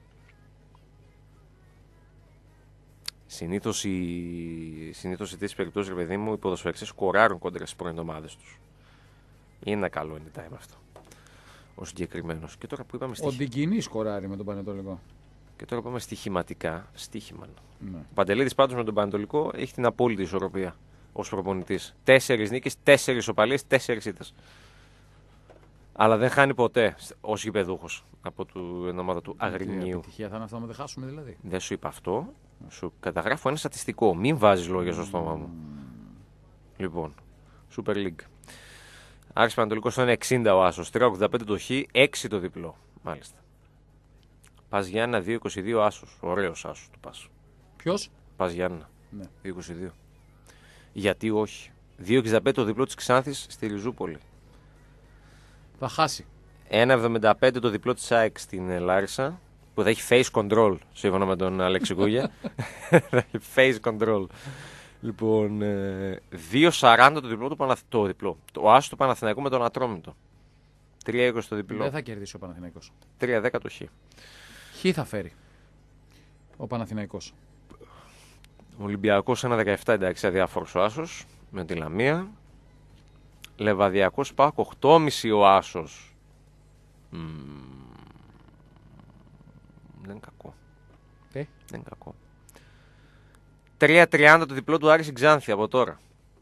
Συνήθως σε τέτοιες περιπτώσεις, ρε παιδί μου, οι ποδοσφαιριστές σκοράρουν κόντρα στις πρώην ομάδες τους. Είναι ένα καλό anytime αυτό. Ο συγκεκριμένος. Και τώρα που είπαμε Ο Ντικινής σκοράρει με τον Πανετολικό. Και τώρα πάμε στοιχηματικά. Στοίχημα. Ναι. Ο Παντελίδης πάντως με τον Πανετολικό έχει την απόλυτη ισορροπία ως προπονητής. 4 νίκες, 4 ισοπαλίες, 4 ήττες. Αλλά δεν χάνει ποτέ ως γηπεδούχος από την ομάδα του Αγρινίου. Επιτυχία θα είναι αυτό να δεν χάσουμε δηλαδή. Δεν σου είπα αυτό. Σου καταγράφω ένα στατιστικό. Μην βάζεις λόγια στο στόμα μου. Λοιπόν, Super League. Άρης Πανετολικός είναι 60 ο άσος, 3,85 το χ, 6 το διπλό. Μάλιστα. Πας Γιάννα 2,22 άσος. Ωραίος άσος του πας. Ποιος? Πας Γιάννα. Ναι. 2,22. Γιατί όχι. 2,65 το διπλό της Ξάνθης στη Ριζούπολη. Θα χάσει. 1,75 το διπλό της ΑΕΚ στην Λάρισα. Που θα έχει face control, σύμφωνα με τον Αλέξη Γκούγια. Θα έχει face control. Λοιπόν, 2,40 το διπλό του Παναθηναϊκού. Ο άσος του Παναθηναϊκού με τον Ατρόμητο. 3,20 το διπλό. Δεν θα κερδίσει ο Παναθηναϊκός. 3,10 το χ. Χ θα φέρει ο Παναθηναϊκός. Ο Ολυμπιακός 1,17 εντάξει, αδιάφορος ο άσος με τη Λαμία. Λεβαδιακός Πάκο 8,5 ο άσος. Δεν είναι κακό. Δεν είναι κακό. 3,30 το διπλό του Άρη στην Ξάνθη από τώρα.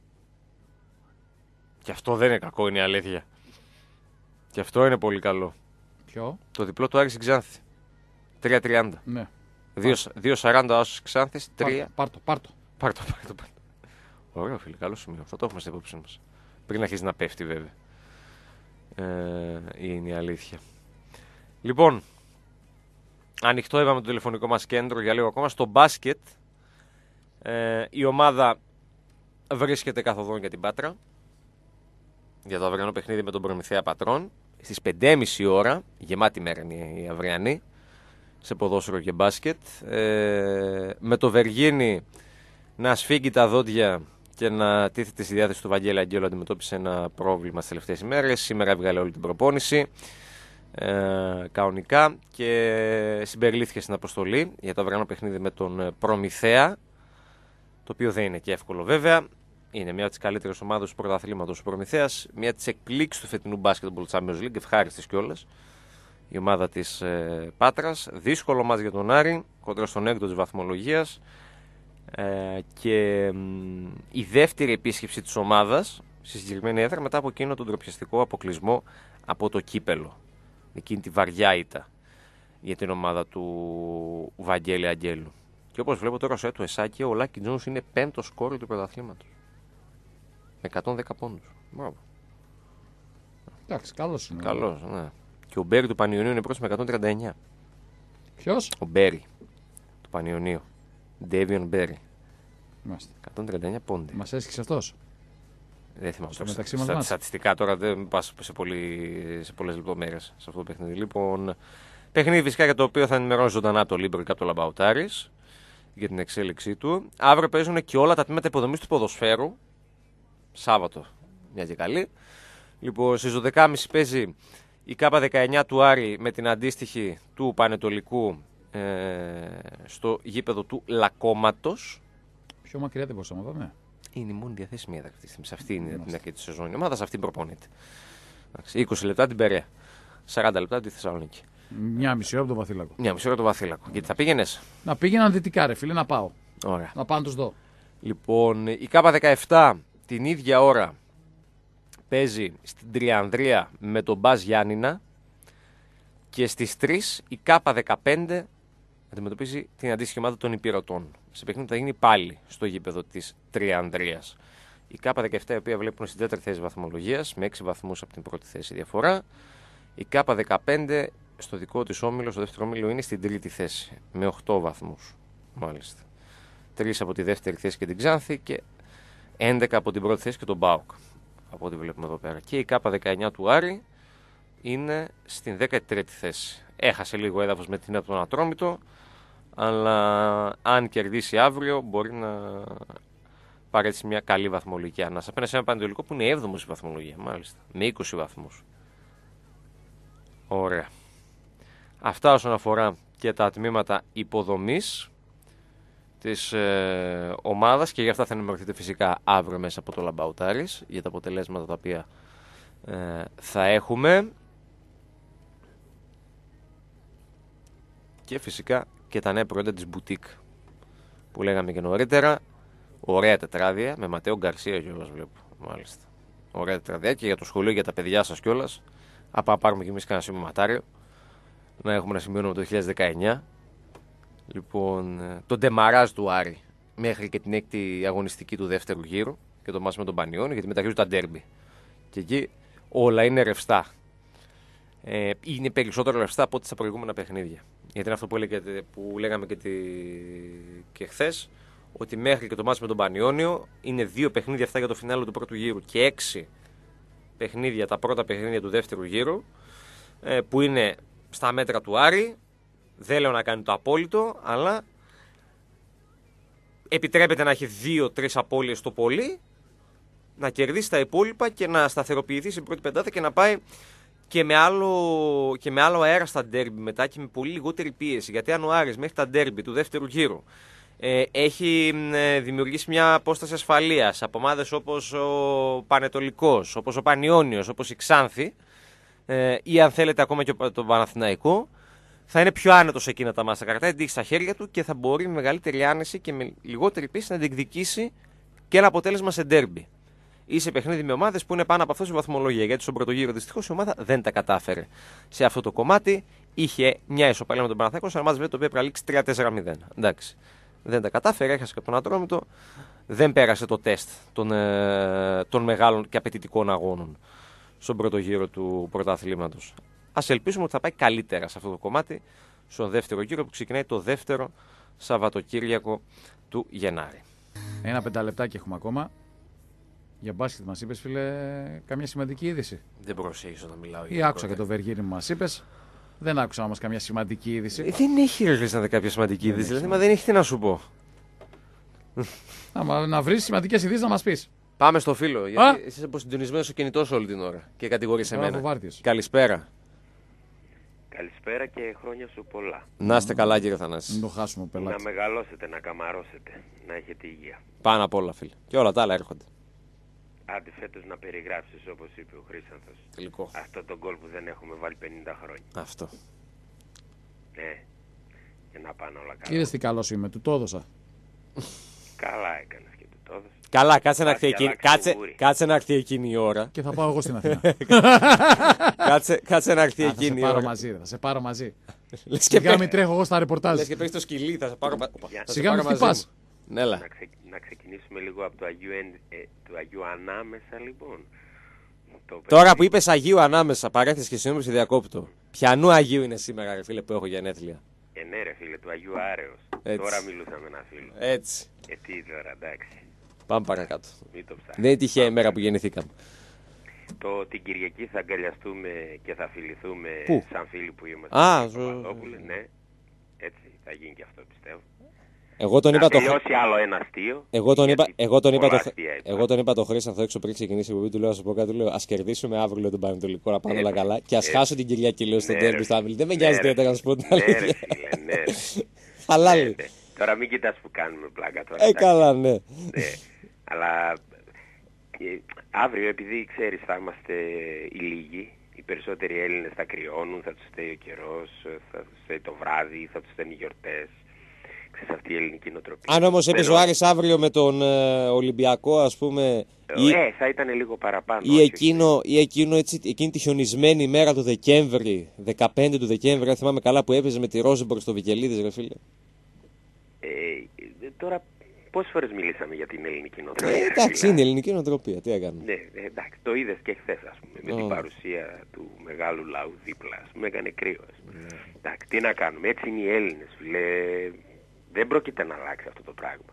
Και αυτό δεν είναι κακό, είναι η αλήθεια. Και αυτό είναι πολύ καλό. Ποιο? Το διπλό του Άρη στην Ξάνθη. 3-30. Ναι. 2-40 άσος Ξάνθης, 3. Πάρτο. Πάρτο. Ωραίο, φίλε, καλό σημείο. Θα το έχουμε στην υπόψη μας. Πριν αρχίσει να πέφτει, βέβαια. Είναι η αλήθεια. Λοιπόν, ανοιχτό είπαμε το τηλεφωνικό μας κέντρο για λίγο ακόμα. Στο μπάσκετ η ομάδα βρίσκεται καθοδόν για την Πάτρα. Για το αυριανό παιχνίδι με τον Προμηθέα Πατρών. Στις 5.30 ώρα, γεμάτη μέρα είναι η αυριανή, σε ποδόσφαιρο και μπάσκετ. Με το Βεργίνι να σφίγγει τα δόντια και να τίθεται στη διάθεση του Βαγγέλη Αγγέλου. Αντιμετώπισε ένα πρόβλημα στις τελευταίες ημέρες. Σήμερα έβγαλε όλη την προπόνηση κανονικά και συμπεριλήφθηκε στην αποστολή για το αυριανό παιχνίδι με τον Προμηθέα, το οποίο δεν είναι και εύκολο βέβαια. Είναι μια από τις καλύτερες ομάδες του πρωταθλήματος ο Προμηθέας, μια από τις εκπλήξεις του φετινού Basketball Champions League, ευχάριστης κιόλας η ομάδα της Πάτρας. Δύσκολο μάτς για τον Άρη, κοντά στον έκτο της βαθμολογίας, και η δεύτερη επίσκεψη της ομάδας στη συγκεκριμένη έδρα μετά από εκείνο τον ντροπιαστικό αποκλεισμό από το κύπελο. Εκείνη τη βαριά ήττα για την ομάδα του Βαγγέλη Αγγέλου. Και όπως βλέπω τώρα στο έτου Εσάκη, ο Λάκη Τζόνς είναι 5ο σκόρερ του πρωταθλήματος. Με 110 πόντους. Μπράβο. Εντάξει, καλός είναι. Καλός, ναι. Και ο Μπέρι του Πανιωνίου είναι πρώτος με 139. Ποιος? Ο Μπέρι του Πανιωνίου. Ντέβιον Μπέρι. Μάλιστα. 139 πόντι. Μας έσχισε αυτός. Δεν θυμάμαι. Στο μεταξύ μας μάτς. Στατιστικά τώρα δεν πας σε πολλές λεπτομέρειες σε αυτό το παιχνίδι. Λοιπόν, παιχνίδι φυσικά για το οποίο θα ενημερώνει ζωντανά το Λίμπρο και από το Λαμπαουτάρης για την εξέλιξή του. Αύριο παίζουν και όλα τα τμήματα υποδομής του ποδοσφαίρου. Σάββατο, μια και καλή. Λοιπόν, στις 12.30 παίζει η K19 του Άρη με την αντίστοιχη του Πανετολικού στο γήπεδο του Λακώματος. Πιο μακριά δεν μπορούσαμε να πάμε. Είναι η μόνη διαθέσιμη έδρα αυτή τη στιγμή. Σε αυτή είναι την αρχή τη σεζόν. Η ομάδα σε αυτήν προπονείται. 20 λεπτά την Περαία. 40 λεπτά τη Θεσσαλονίκη. Μια μισή ώρα από τον Βαθύλακο. Μια μισή ώρα το Βαθύλακο. Γιατί θα πήγαινε. Να πήγαιναν δυτικά, ρε φίλε, να πάω. Ωραία. Να πάω να τους δω. Λοιπόν, η K17 την ίδια ώρα παίζει στην Τριανδρία με τον Μπάζ Γιάννηνα. Και στις 3 η K15 αντιμετωπίζει την αντίστοιχη ομάδα των Υπηρωτών. Σε παιχνίδι θα γίνει πάλι στο γήπεδο της Τριανδρίας. Η K17, η οποία βλέπουν στην τέταρτη θέση βαθμολογίας, με 6 βαθμούς από την πρώτη θέση διαφορά. Η K15 στο δικό της όμιλο, στο δεύτερο όμιλο, είναι στην τρίτη θέση, με 8 βαθμούς. Μάλιστα. 3 από τη δεύτερη θέση και την Ξάνθη και 11 από την πρώτη θέση και τον ΠΑΟΚ. Από ό,τι βλέπουμε εδώ πέρα. Και η K19 του Άρη είναι στην 13η θέση. Έχασε λίγο έδαφος με την από τον Ατρόμητο, αλλά αν κερδίσει αύριο μπορεί να πάρει έτσι μια καλή βαθμολογική ανάσα. Απέναντι σε ένα Πανετολικό που είναι 7ο στη βαθμολογία, μάλιστα, με 20 βαθμούς. Ωραία. Αυτά όσον αφορά και τα τμήματα υποδομής της ομάδας, και γι' αυτά θα ενημερωθείτε φυσικά αύριο μέσα από το Λαμπαουτάρης για τα αποτελέσματα τα οποία θα έχουμε. Και φυσικά και τα νέα προϊόντα της μπουτίκ που λέγαμε και νωρίτερα. Ωραία τετράδια με Ματέο Γκαρσία κιόλας βλέπω. Μάλιστα. Ωραία τετράδια και για το σχολείο, για τα παιδιά σας κιόλας. Να πάρουμε κι εμείς κανένα σημειωματάριο. Να έχουμε να σημειώνουμε το 2019. Λοιπόν, το ντεμαράζ του Άρη μέχρι και την έκτη αγωνιστική του δεύτερου γύρου και το μάτς με τον Πανιόνιο, γιατί μετά αρχίζουν τα ντέρμπι. Και εκεί όλα είναι ρευστά. Είναι περισσότερο ρευστά από ό,τι στα προηγούμενα παιχνίδια. Γιατί είναι αυτό που λέγαμε και χθες, ότι μέχρι και το μάτς με τον Πανιόνιο είναι 2 παιχνίδια αυτά για το φινάλε του πρώτου γύρου και 6 παιχνίδια, τα πρώτα παιχνίδια του δεύτερου γύρου, που είναι στα μέτρα του Άρη. Δεν λέω να κάνει το απόλυτο, αλλά επιτρέπεται να έχει 2-3 απώλειες το πολύ, να κερδίσει τα υπόλοιπα και να σταθεροποιηθεί στην πρώτη πεντάδα και να πάει και με άλλο αέρα στα ντέρμπι μετά και με πολύ λιγότερη πίεση. Γιατί αν ο Άρης μέχρι τα ντέρμπι του δεύτερου γύρου έχει δημιουργήσει μια απόσταση ασφαλείας από ομάδες όπως ο Πανετολικός, όπως ο Πανιόνιος, όπως η Ξάνθη, ή αν θέλετε ακόμα και τον Παναθηναϊκό, θα είναι πιο άνετος εκείνα τα μάτσα. Κρατάει την τύχη στα χέρια του και θα μπορεί με μεγαλύτερη άνεση και με λιγότερη πίεση να διεκδικήσει και ένα αποτέλεσμα σε ντέρμπι. ή σε παιχνίδι με ομάδες που είναι πάνω από αυτό σε βαθμολογία. Γιατί στον πρώτο γύρο δυστυχώς η ομάδα δεν τα κατάφερε. Σε αυτό το κομμάτι είχε μια ισοπαλία με τον Παναθηναϊκό, σε ένα μάτς το οποίο έπρεπε να λήξει 3-4-0. Εντάξει. Δεν τα κατάφερε, έχασε και τον Ατρόμητο. Δεν πέρασε το τεστ των μεγάλων και απαιτητικών αγώνων στον πρώτο γύρο του πρωταθλήματος. Ας ελπίσουμε ότι θα πάει καλύτερα σε αυτό το κομμάτι στον δεύτερο γύρο που ξεκινάει το δεύτερο Σαββατοκύριακο του Γενάρη. Ένα 5 λεπτάκι έχουμε ακόμα. Για μπάσκετ μας είπες, φίλε, καμιά σημαντική είδηση? Δεν προσέχεις όταν μιλάω. Ή άκουσα και το Βεργίνη που μας είπες. Δεν άκουσα όμως καμιά σημαντική είδηση. Δεν έχει ρελίστα κάποια σημαντική είδηση, δηλαδή, μα δεν έχει τι να σου πω. Να βρεις σημαντικές ειδήσεις να μας πεις. Πάμε στο φίλο, γιατί είσαι αποσυντονισμένος στο κινητό σου όλη την ώρα και κατηγορείς εμένα. Καλησπέρα. Καλησπέρα και χρόνια σου πολλά. Να είστε καλά, κύριε Θανάση. Μην το χάσουμε, πελάτη. Να μεγαλώσετε, να καμαρώσετε, να έχετε υγεία. Πάνω απ' όλα, φίλε. Και όλα τα άλλα έρχονται. Άντε φέτος να περιγράψεις, όπως είπε ο Χρήσανθος, Τελικό. αυτό το γκολ που δεν έχουμε βάλει 50 χρόνια. Αυτό. Ναι, και να πάνε όλα καλά. Είδες τι καλός είμαι, του το έδωσα. Καλά έκανες και του το έδωσες. Καλά, κάτσε να έρθει εκείνη η ώρα. Και θα πάω εγώ στην Αθήνα. Κάτσε να έρθει εκείνη η ώρα. Θα σε πάρω μαζί. Σιγά μην τρέχω εγώ στα ρεπορτάζ. Λες και παίρνεις το σκυλί, θα σε πάρω Σιγά μην χτυπάς. Νέλα. Να ξεκινήσουμε λίγο από του Αγίου Ανάμεσα, λοιπόν. Τώρα που είπες Αγίου Ανάμεσα, παρέθεσαι και συγγνώμη σε διακόπτω. Ποιανού Αγίου είναι σήμερα, ρε φίλε, που έχω γενέθλια? Ναι, ρε φίλε, του Αγίου Άρεως. Τώρα μιλούσα με ένα φίλο. Έτσι. Τι τώρα, εντάξει. Πάμε παρακάτω. Μην το ψάχνεις. Δεν είναι τυχαία η μέρα που γεννηθήκαμε. Την Κυριακή θα αγκαλιαστούμε και θα φιληθούμε σαν φίλοι που είμαστε. Ναι, έτσι θα γίνει και αυτό, πιστεύω. Εγώ τον είπα τελειώσει άλλο ένα αστείο. Εγώ τον είπα το Χρήσανθο έξω πριν ξεκινήσει η εκπομπή, του λέω: σου πω κάτι, του λέω: ας κερδίσουμε αύριο τον Πανετολικό να πάνε όλα καλά και ας χάσω την Κυριακή, λέω, στον τέρμι στο Άμυλ. Δεν με νοιάζει ιδιαίτερα να σου πω την αλήθεια. Χαλάλι. Τώρα μην κοιτάς που κάνουμε πλάκα τώρα. Καλά, ναι. Αλλά αύριο, επειδή ξέρεις θα είμαστε οι λίγοι, οι περισσότεροι Έλληνες θα κρυώνουν, θα τους στέει ο καιρός, θα τους στέει το βράδυ, θα τους στέλνει γιορτές. Ξέρεις, αυτή η ελληνική νοοτροπία. Αν όμως έπαιζε ο Άρης αύριο με τον Ολυμπιακό, ας πούμε, θα ήταν λίγο παραπάνω. Ή εκείνη τη χιονισμένη ημέρα του Δεκέμβρη, 15 του Δεκέμβρη, αν θυμάμαι καλά, που έπαιζε με τη Ρόζεμπορκ στο Βικελίδης, ρε φίλε. Τώρα πόσες φορές μιλήσαμε για την ελληνική νοοτροπία? Εντάξει, είναι η ελληνική νοοτροπία, τι έκανε. Ναι, εντάξει, το είδες και χθες, ας πούμε, με την παρουσία του μεγάλου λαού δίπλα, ας πούμε, έκανε κρύο. Εντάξει, τι να κάνουμε, έτσι είναι οι Έλληνες, φίλε. Δεν πρόκειται να αλλάξει αυτό το πράγμα.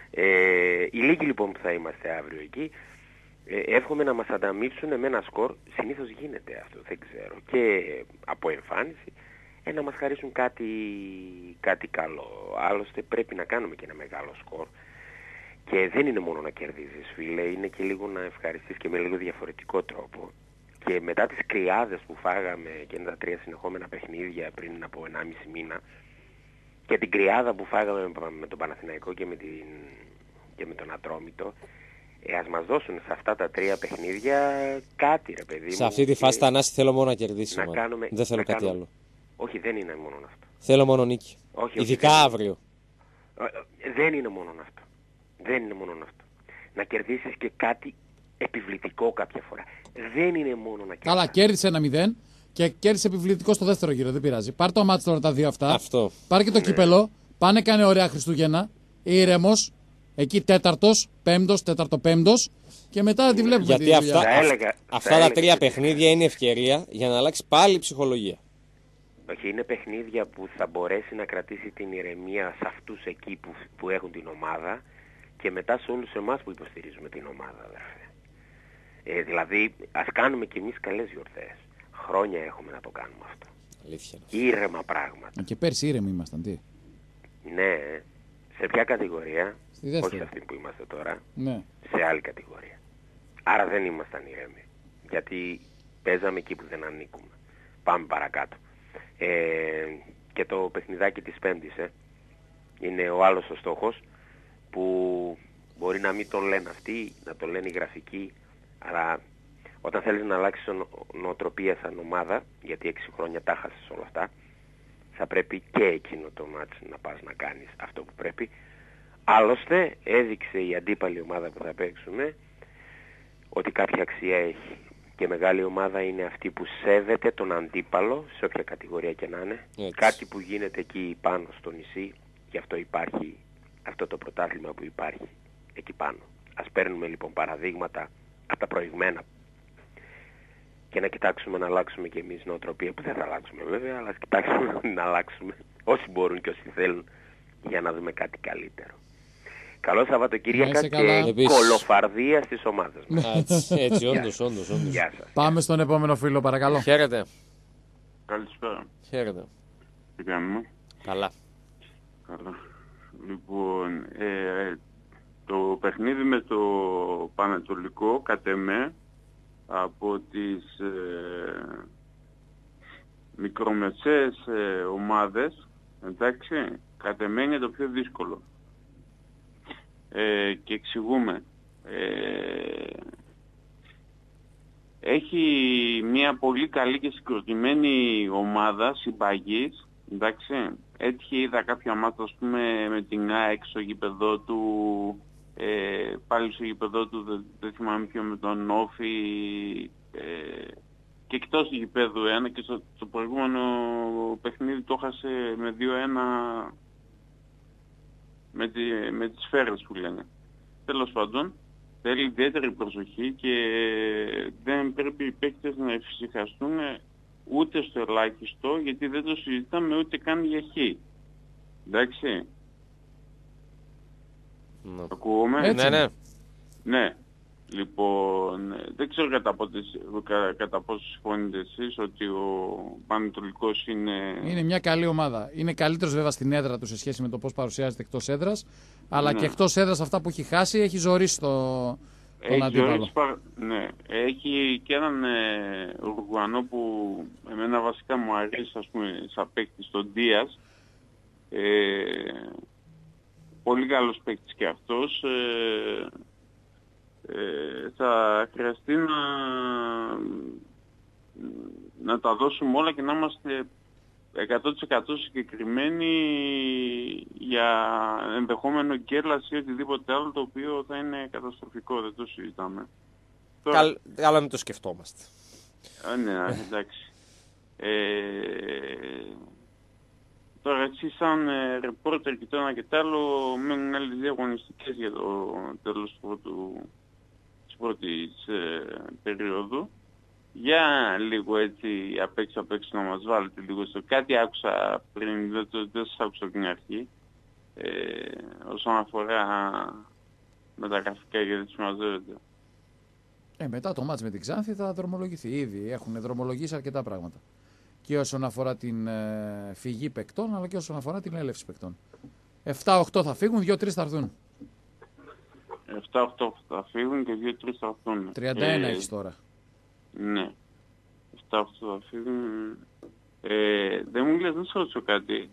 Οι λίγοι λοιπόν που θα είμαστε αύριο εκεί, εύχομαι να μας ανταμείψουν με ένα σκορ, συνήθως γίνεται αυτό, δεν ξέρω, και από εμφάνιση, να μας χαρίσουν κάτι καλό. Άλλωστε πρέπει να κάνουμε και ένα μεγάλο σκορ. Και δεν είναι μόνο να κερδίζεις, φίλε, είναι και λίγο να ευχαριστείς και με λίγο διαφορετικό τρόπο. Και μετά τις κρυάδες που φάγαμε και είναι τα 3 συνεχόμενα παιχνίδια πριν από 1,5 μήνα, και την κρυάδα που φάγαμε με τον Παναθηναϊκό και με τον Ατρόμητο, ας μας δώσουν σε αυτά τα 3 παιχνίδια κάτι, ρε παιδί μου. Σε αυτή τη φάση, Θανάση, θέλω μόνο να κερδίσει. Δεν θέλω κάτι άλλο. Όχι, δεν είναι μόνο αυτό. Θέλω μόνο νίκη. Ειδικά αύριο. Δεν είναι μόνο αυτό. Δεν είναι μόνο αυτό. Να κερδίσεις και κάτι επιβλητικό κάποια φορά. Δεν είναι μόνο να κερδίσεις. Καλά, κέρδισε 1-0 και κέρδισε επιβλητικό στο δεύτερο γύρο. Δεν πειράζει. Πάρ' το μάτς τώρα τα 2 αυτά. Αυτό. Πάρ' και το κύπελο. Πάνε, κάνε ωραία Χριστούγεννα. Ήρεμος. Εκεί 4ος, 5ος, 4ο-5ος. Και μετά τη βλέπουμε. Γιατί αυτά τα 3 παιχνίδια είναι ευκαιρία για να αλλάξει πάλι η ψυχολογία. Όχι, είναι παιχνίδια που θα μπορέσει να κρατήσει την ηρεμία σε αυτούς εκεί που έχουν την ομάδα και μετά σε όλους εμάς που υποστηρίζουμε την ομάδα, αδερφέ. Δηλαδή, ας κάνουμε κι εμείς καλές γιορτές. Χρόνια έχουμε να το κάνουμε αυτό. Αλήθεια. Ήρεμα πράγματα. Και πέρσι ήρεμοι ήμασταν, τι. Ναι, σε ποια κατηγορία? Όχι σε αυτή που είμαστε τώρα. Ναι. Σε άλλη κατηγορία. Άρα δεν ήμασταν ήρεμοι. Γιατί παίζαμε εκεί που δεν ανήκουμε. Πάμε παρακάτω. Και το παιχνιδάκι της Πέμπτης είναι ο άλλος ο στόχος που μπορεί να μην τον λένε αυτοί, να τον λένε οι γραφικοί, αλλά όταν θέλεις να αλλάξεις νοοτροπία σαν ομάδα, γιατί 6 χρόνια τα χάσες όλα αυτά, θα πρέπει και εκείνο το μάτς να πας να κάνεις αυτό που πρέπει. Άλλωστε έδειξε η αντίπαλη ομάδα που θα παίξουμε ότι κάποια αξία έχει. Και μεγάλη ομάδα είναι αυτή που σέβεται τον αντίπαλο, σε όποια κατηγορία και να είναι. Έτσι. Κάτι που γίνεται εκεί πάνω στο νησί, γι' αυτό υπάρχει αυτό το πρωτάθλημα που υπάρχει εκεί πάνω. Ας παίρνουμε λοιπόν παραδείγματα από τα προηγμένα και να κοιτάξουμε να αλλάξουμε και εμείς νοοτροπία, που δεν θα αλλάξουμε βέβαια, αλλά ας κοιτάξουμε να αλλάξουμε όσοι μπορούν και όσοι θέλουν για να δούμε κάτι καλύτερο. Καλό Σαββατοκύριακα και Επίσης. κολοφαρδία στις ομάδες μας. Έτσι, όντως. Γεια σας. Πάμε στον επόμενο φίλο, παρακαλώ. Χαίρετε. Καλησπέρα. Χαίρετε. Τι κάνουμε? Καλά. Καλά. Λοιπόν, το παιχνίδι με το Πανετολικό, κατ' εμέ, από τις μικρομεσαίες ομάδες, εντάξει, κατ' εμέ είναι το πιο δύσκολο. Και εξηγούμε. Έχει μια πολύ καλή και συγκροτημένη ομάδα συμπαγής, εντάξει. Έτυχε, είδα κάποια μάτια, ας πούμε, με την ΑΕΚ στο γήπεδο του, πάλι στο γήπεδο του, δεν θυμάμαι ποιο, με τον Όφη, και εκτός του γήπεδου ένα, και στο προηγούμενο παιχνίδι το έχασε με 2-1 με τις σφαίρες που λένε. Τέλος πάντων, θέλει ιδιαίτερη προσοχή και δεν πρέπει οι παίκτες να εφησυχαστούν ούτε στο ελάχιστο, γιατί δεν το συζητάμε ούτε καν για χ. Εντάξει. Ακούγομαι? Ναι. Ναι. Λοιπόν, δεν ξέρω κατά πόσο συμφωνείτε εσείς ότι ο Πανετολικός είναι μια καλή ομάδα. Είναι καλύτερος βέβαια στην έδρα του σε σχέση με το πώς παρουσιάζεται εκτός έδρας, αλλά και εκτός έδρας αυτά που έχει χάσει έχει ζωρίσει τον αντίπαλο. Ναι, έχει και έναν Ουρουγουανό που εμένα βασικά μου αρέσει, ας πούμε, σαν παίκτης, τον Ντίας. Πολύ καλός παίκτης και αυτός. Θα χρειαστεί να τα δώσουμε όλα και να είμαστε 100% συγκεκριμένοι για ενδεχόμενο κέρλαση ή οτιδήποτε άλλο, το οποίο θα είναι καταστροφικό, δεν το συζητάμε. Καλά, μην το σκεφτόμαστε. Ναι, εντάξει. Τώρα εσύ σαν ρεπόρτερ και το ένα και το άλλο, μένουν άλλες δύο αγωνιστικές για το τέλος της πρώτης περίοδου. Για λίγο έτσι απ' έξω να μας βάλετε λίγο στο κάτι. Άκουσα πριν, δεν σας άκουσα από την αρχή, όσον αφορά με τα γραφικά, γιατί δεν συμμαζεύεται. Μετά το μάτς με την Ξάνθη θα δρομολογηθεί. Ήδη έχουν δρομολογήσει αρκετά πράγματα. Και όσον αφορά την φυγή παικτών, αλλά και όσον αφορά την έλευση παικτών. 7-8 θα φύγουν, 2-3 θα έρθουν. 7-8 θα φύγουν και 2-3 θα έρθουν. 31 έχεις τώρα. Ναι. 7-8 θα φύγουν. Δεν μου λες, δεν σου ρωτήσω κάτι.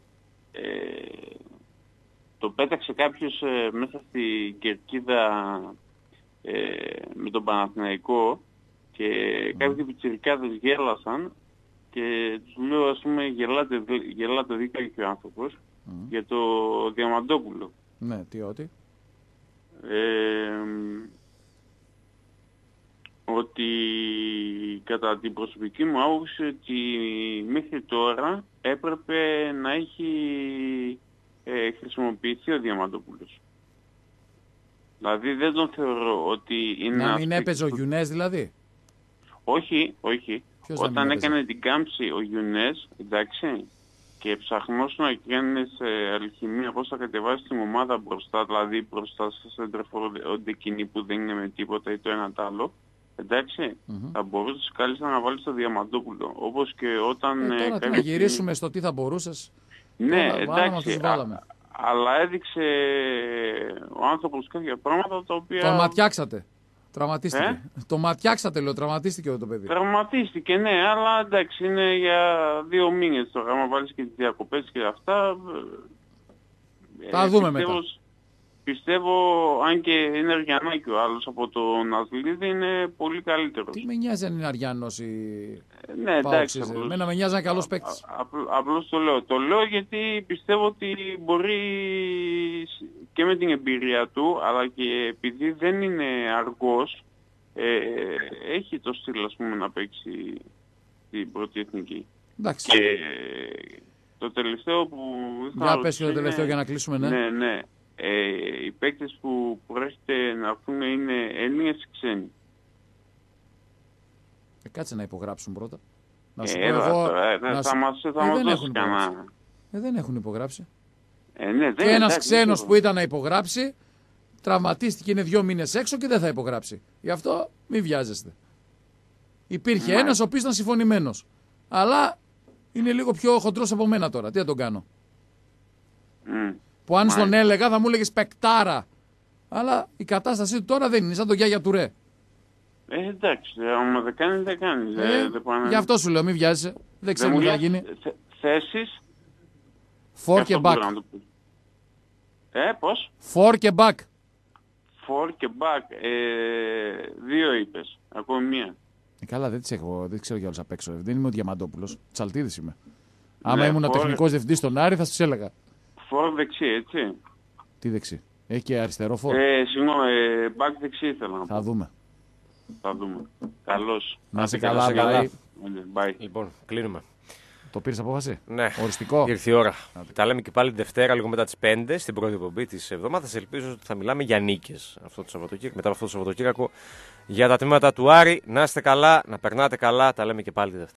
Το πέταξε κάποιος μέσα στη κερκίδα με τον Παναθηναϊκό και κάποιοι πιτσιρικάδες γέλασαν και τους λέω, ας πούμε, γελάτε δίκαια και ο άνθρωπος για το Διαμαντόπουλο. Ναι, τι ότι? Ότι κατά την προσωπική μου άποψη ότι μέχρι τώρα έπρεπε να έχει χρησιμοποιηθεί ο Διαμαντόπουλος. Δηλαδή δεν τον θεωρώ ότι είναι... Να μην έπαιζε ο Γιουνές δηλαδή? Όχι. Ποιος όταν έκανε την κάμψη ο Γιουνές, εντάξει, και ψαχνώσουν να κάνεις αλχημία πώς θα κατεβάσει την ομάδα μπροστά, δηλαδή μπροστά σε εντρεφορούνται εκείνοι που δεν είναι με τίποτα ή το ένα τ' άλλο, εντάξει, θα μπορούσες κάλλιστα να βάλεις το Διαμαντόπουλο. Όπως και όταν... Τώρα να γυρίσουμε στο τι θα μπορούσες. Ναι, τώρα, εντάξει, αλλά έδειξε ο άνθρωπος κάποια πράγματα τα οποία... Τον ματιάξατε. Τραυματίστηκε. Το ματιάξατε, λέω, τραυματίστηκε το παιδί. Τραυματίστηκε, ναι, αλλά εντάξει, είναι για 2 μήνες τώρα. Άμα βάλεις και τις διακοπές και αυτά... Θα δούμε μετά. Πιστεύω, αν και είναι Αριανάκη ο άλλος από τον Ασλίδη, είναι πολύ καλύτερος. Τι με νοιάζει αν είναι Αριάνος ή... Ναι, εντάξει. Εμένα με νοιάζει ένα καλός παίκτης. Απλώς το λέω. Το λέω γιατί πιστεύω ότι μπορεί και με την εμπειρία του, αλλά και επειδή δεν είναι αργός, έχει το στυλ, ας πούμε, να παίξει την πρώτη εθνική. Εντάξει. Και το τελευταίο που... Για πες και το τελευταίο για να κλείσουμε, ναι. Ναι. Οι παίκτες που πρόκειται να έρθουν είναι Έλληνες ή ξένοι. Κάτσε να υπογράψουν πρώτα. Να σου θα μας δώσει κανένα. Δεν έχουν υπογράψει. Ναι, και ένας ξένος που ήταν να υπογράψει, τραυματίστηκε, είναι 2 μήνες έξω και δεν θα υπογράψει. Γι' αυτό μην βιάζεστε. Υπήρχε ένας ο οποίος ήταν συμφωνημένος. Αλλά είναι λίγο πιο χοντρός από μένα τώρα. Τι θα τον κάνω. Που αν στον έλεγα θα μου έλεγες παικτάρα. Αλλά η κατάστασή του τώρα δεν είναι σαν το Γιάγια Τουρέ. Εντάξει, άμα δεν κάνει, δεν κάνει. Γι' αυτό σου λέω, μην βιάζεσαι. Δεν ξέρω τι θα γίνει. Θέσεις. For και back. Πώς? For και back. For και back. 2 είπες. Ακόμη μία. Καλά, δεν ξέρω για όλους απ' έξω. Δεν είμαι ο Διαμαντόπουλος. Τσαλτίδης είμαι. Άμα ήμουν τεχνικός διευθυντής στον Άρη θα τους έλεγα. For δεξί, έτσι. Τι δεξί? Έχει και αριστερό for. Συγγνώμη, back δεξί ήθελα να πω. Θα δούμε. Καλώς. Να είσαι καλά. Bye. Λοιπόν, κλείνουμε. Το πήρες απόφαση? Ναι. Οριστικό. Ήρθε η ώρα. Τα λέμε και πάλι τη Δευτέρα, λίγο μετά τις 5, στην πρώτη εκπομπή της εβδομάδας. Ελπίζω ότι θα μιλάμε για νίκες μετά από αυτό το Σαββατοκύριακο. Για τα τμήματα του Άρη, να είστε καλά, να περνάτε καλά. Τα λέμε και πάλι τη Δευτέρα.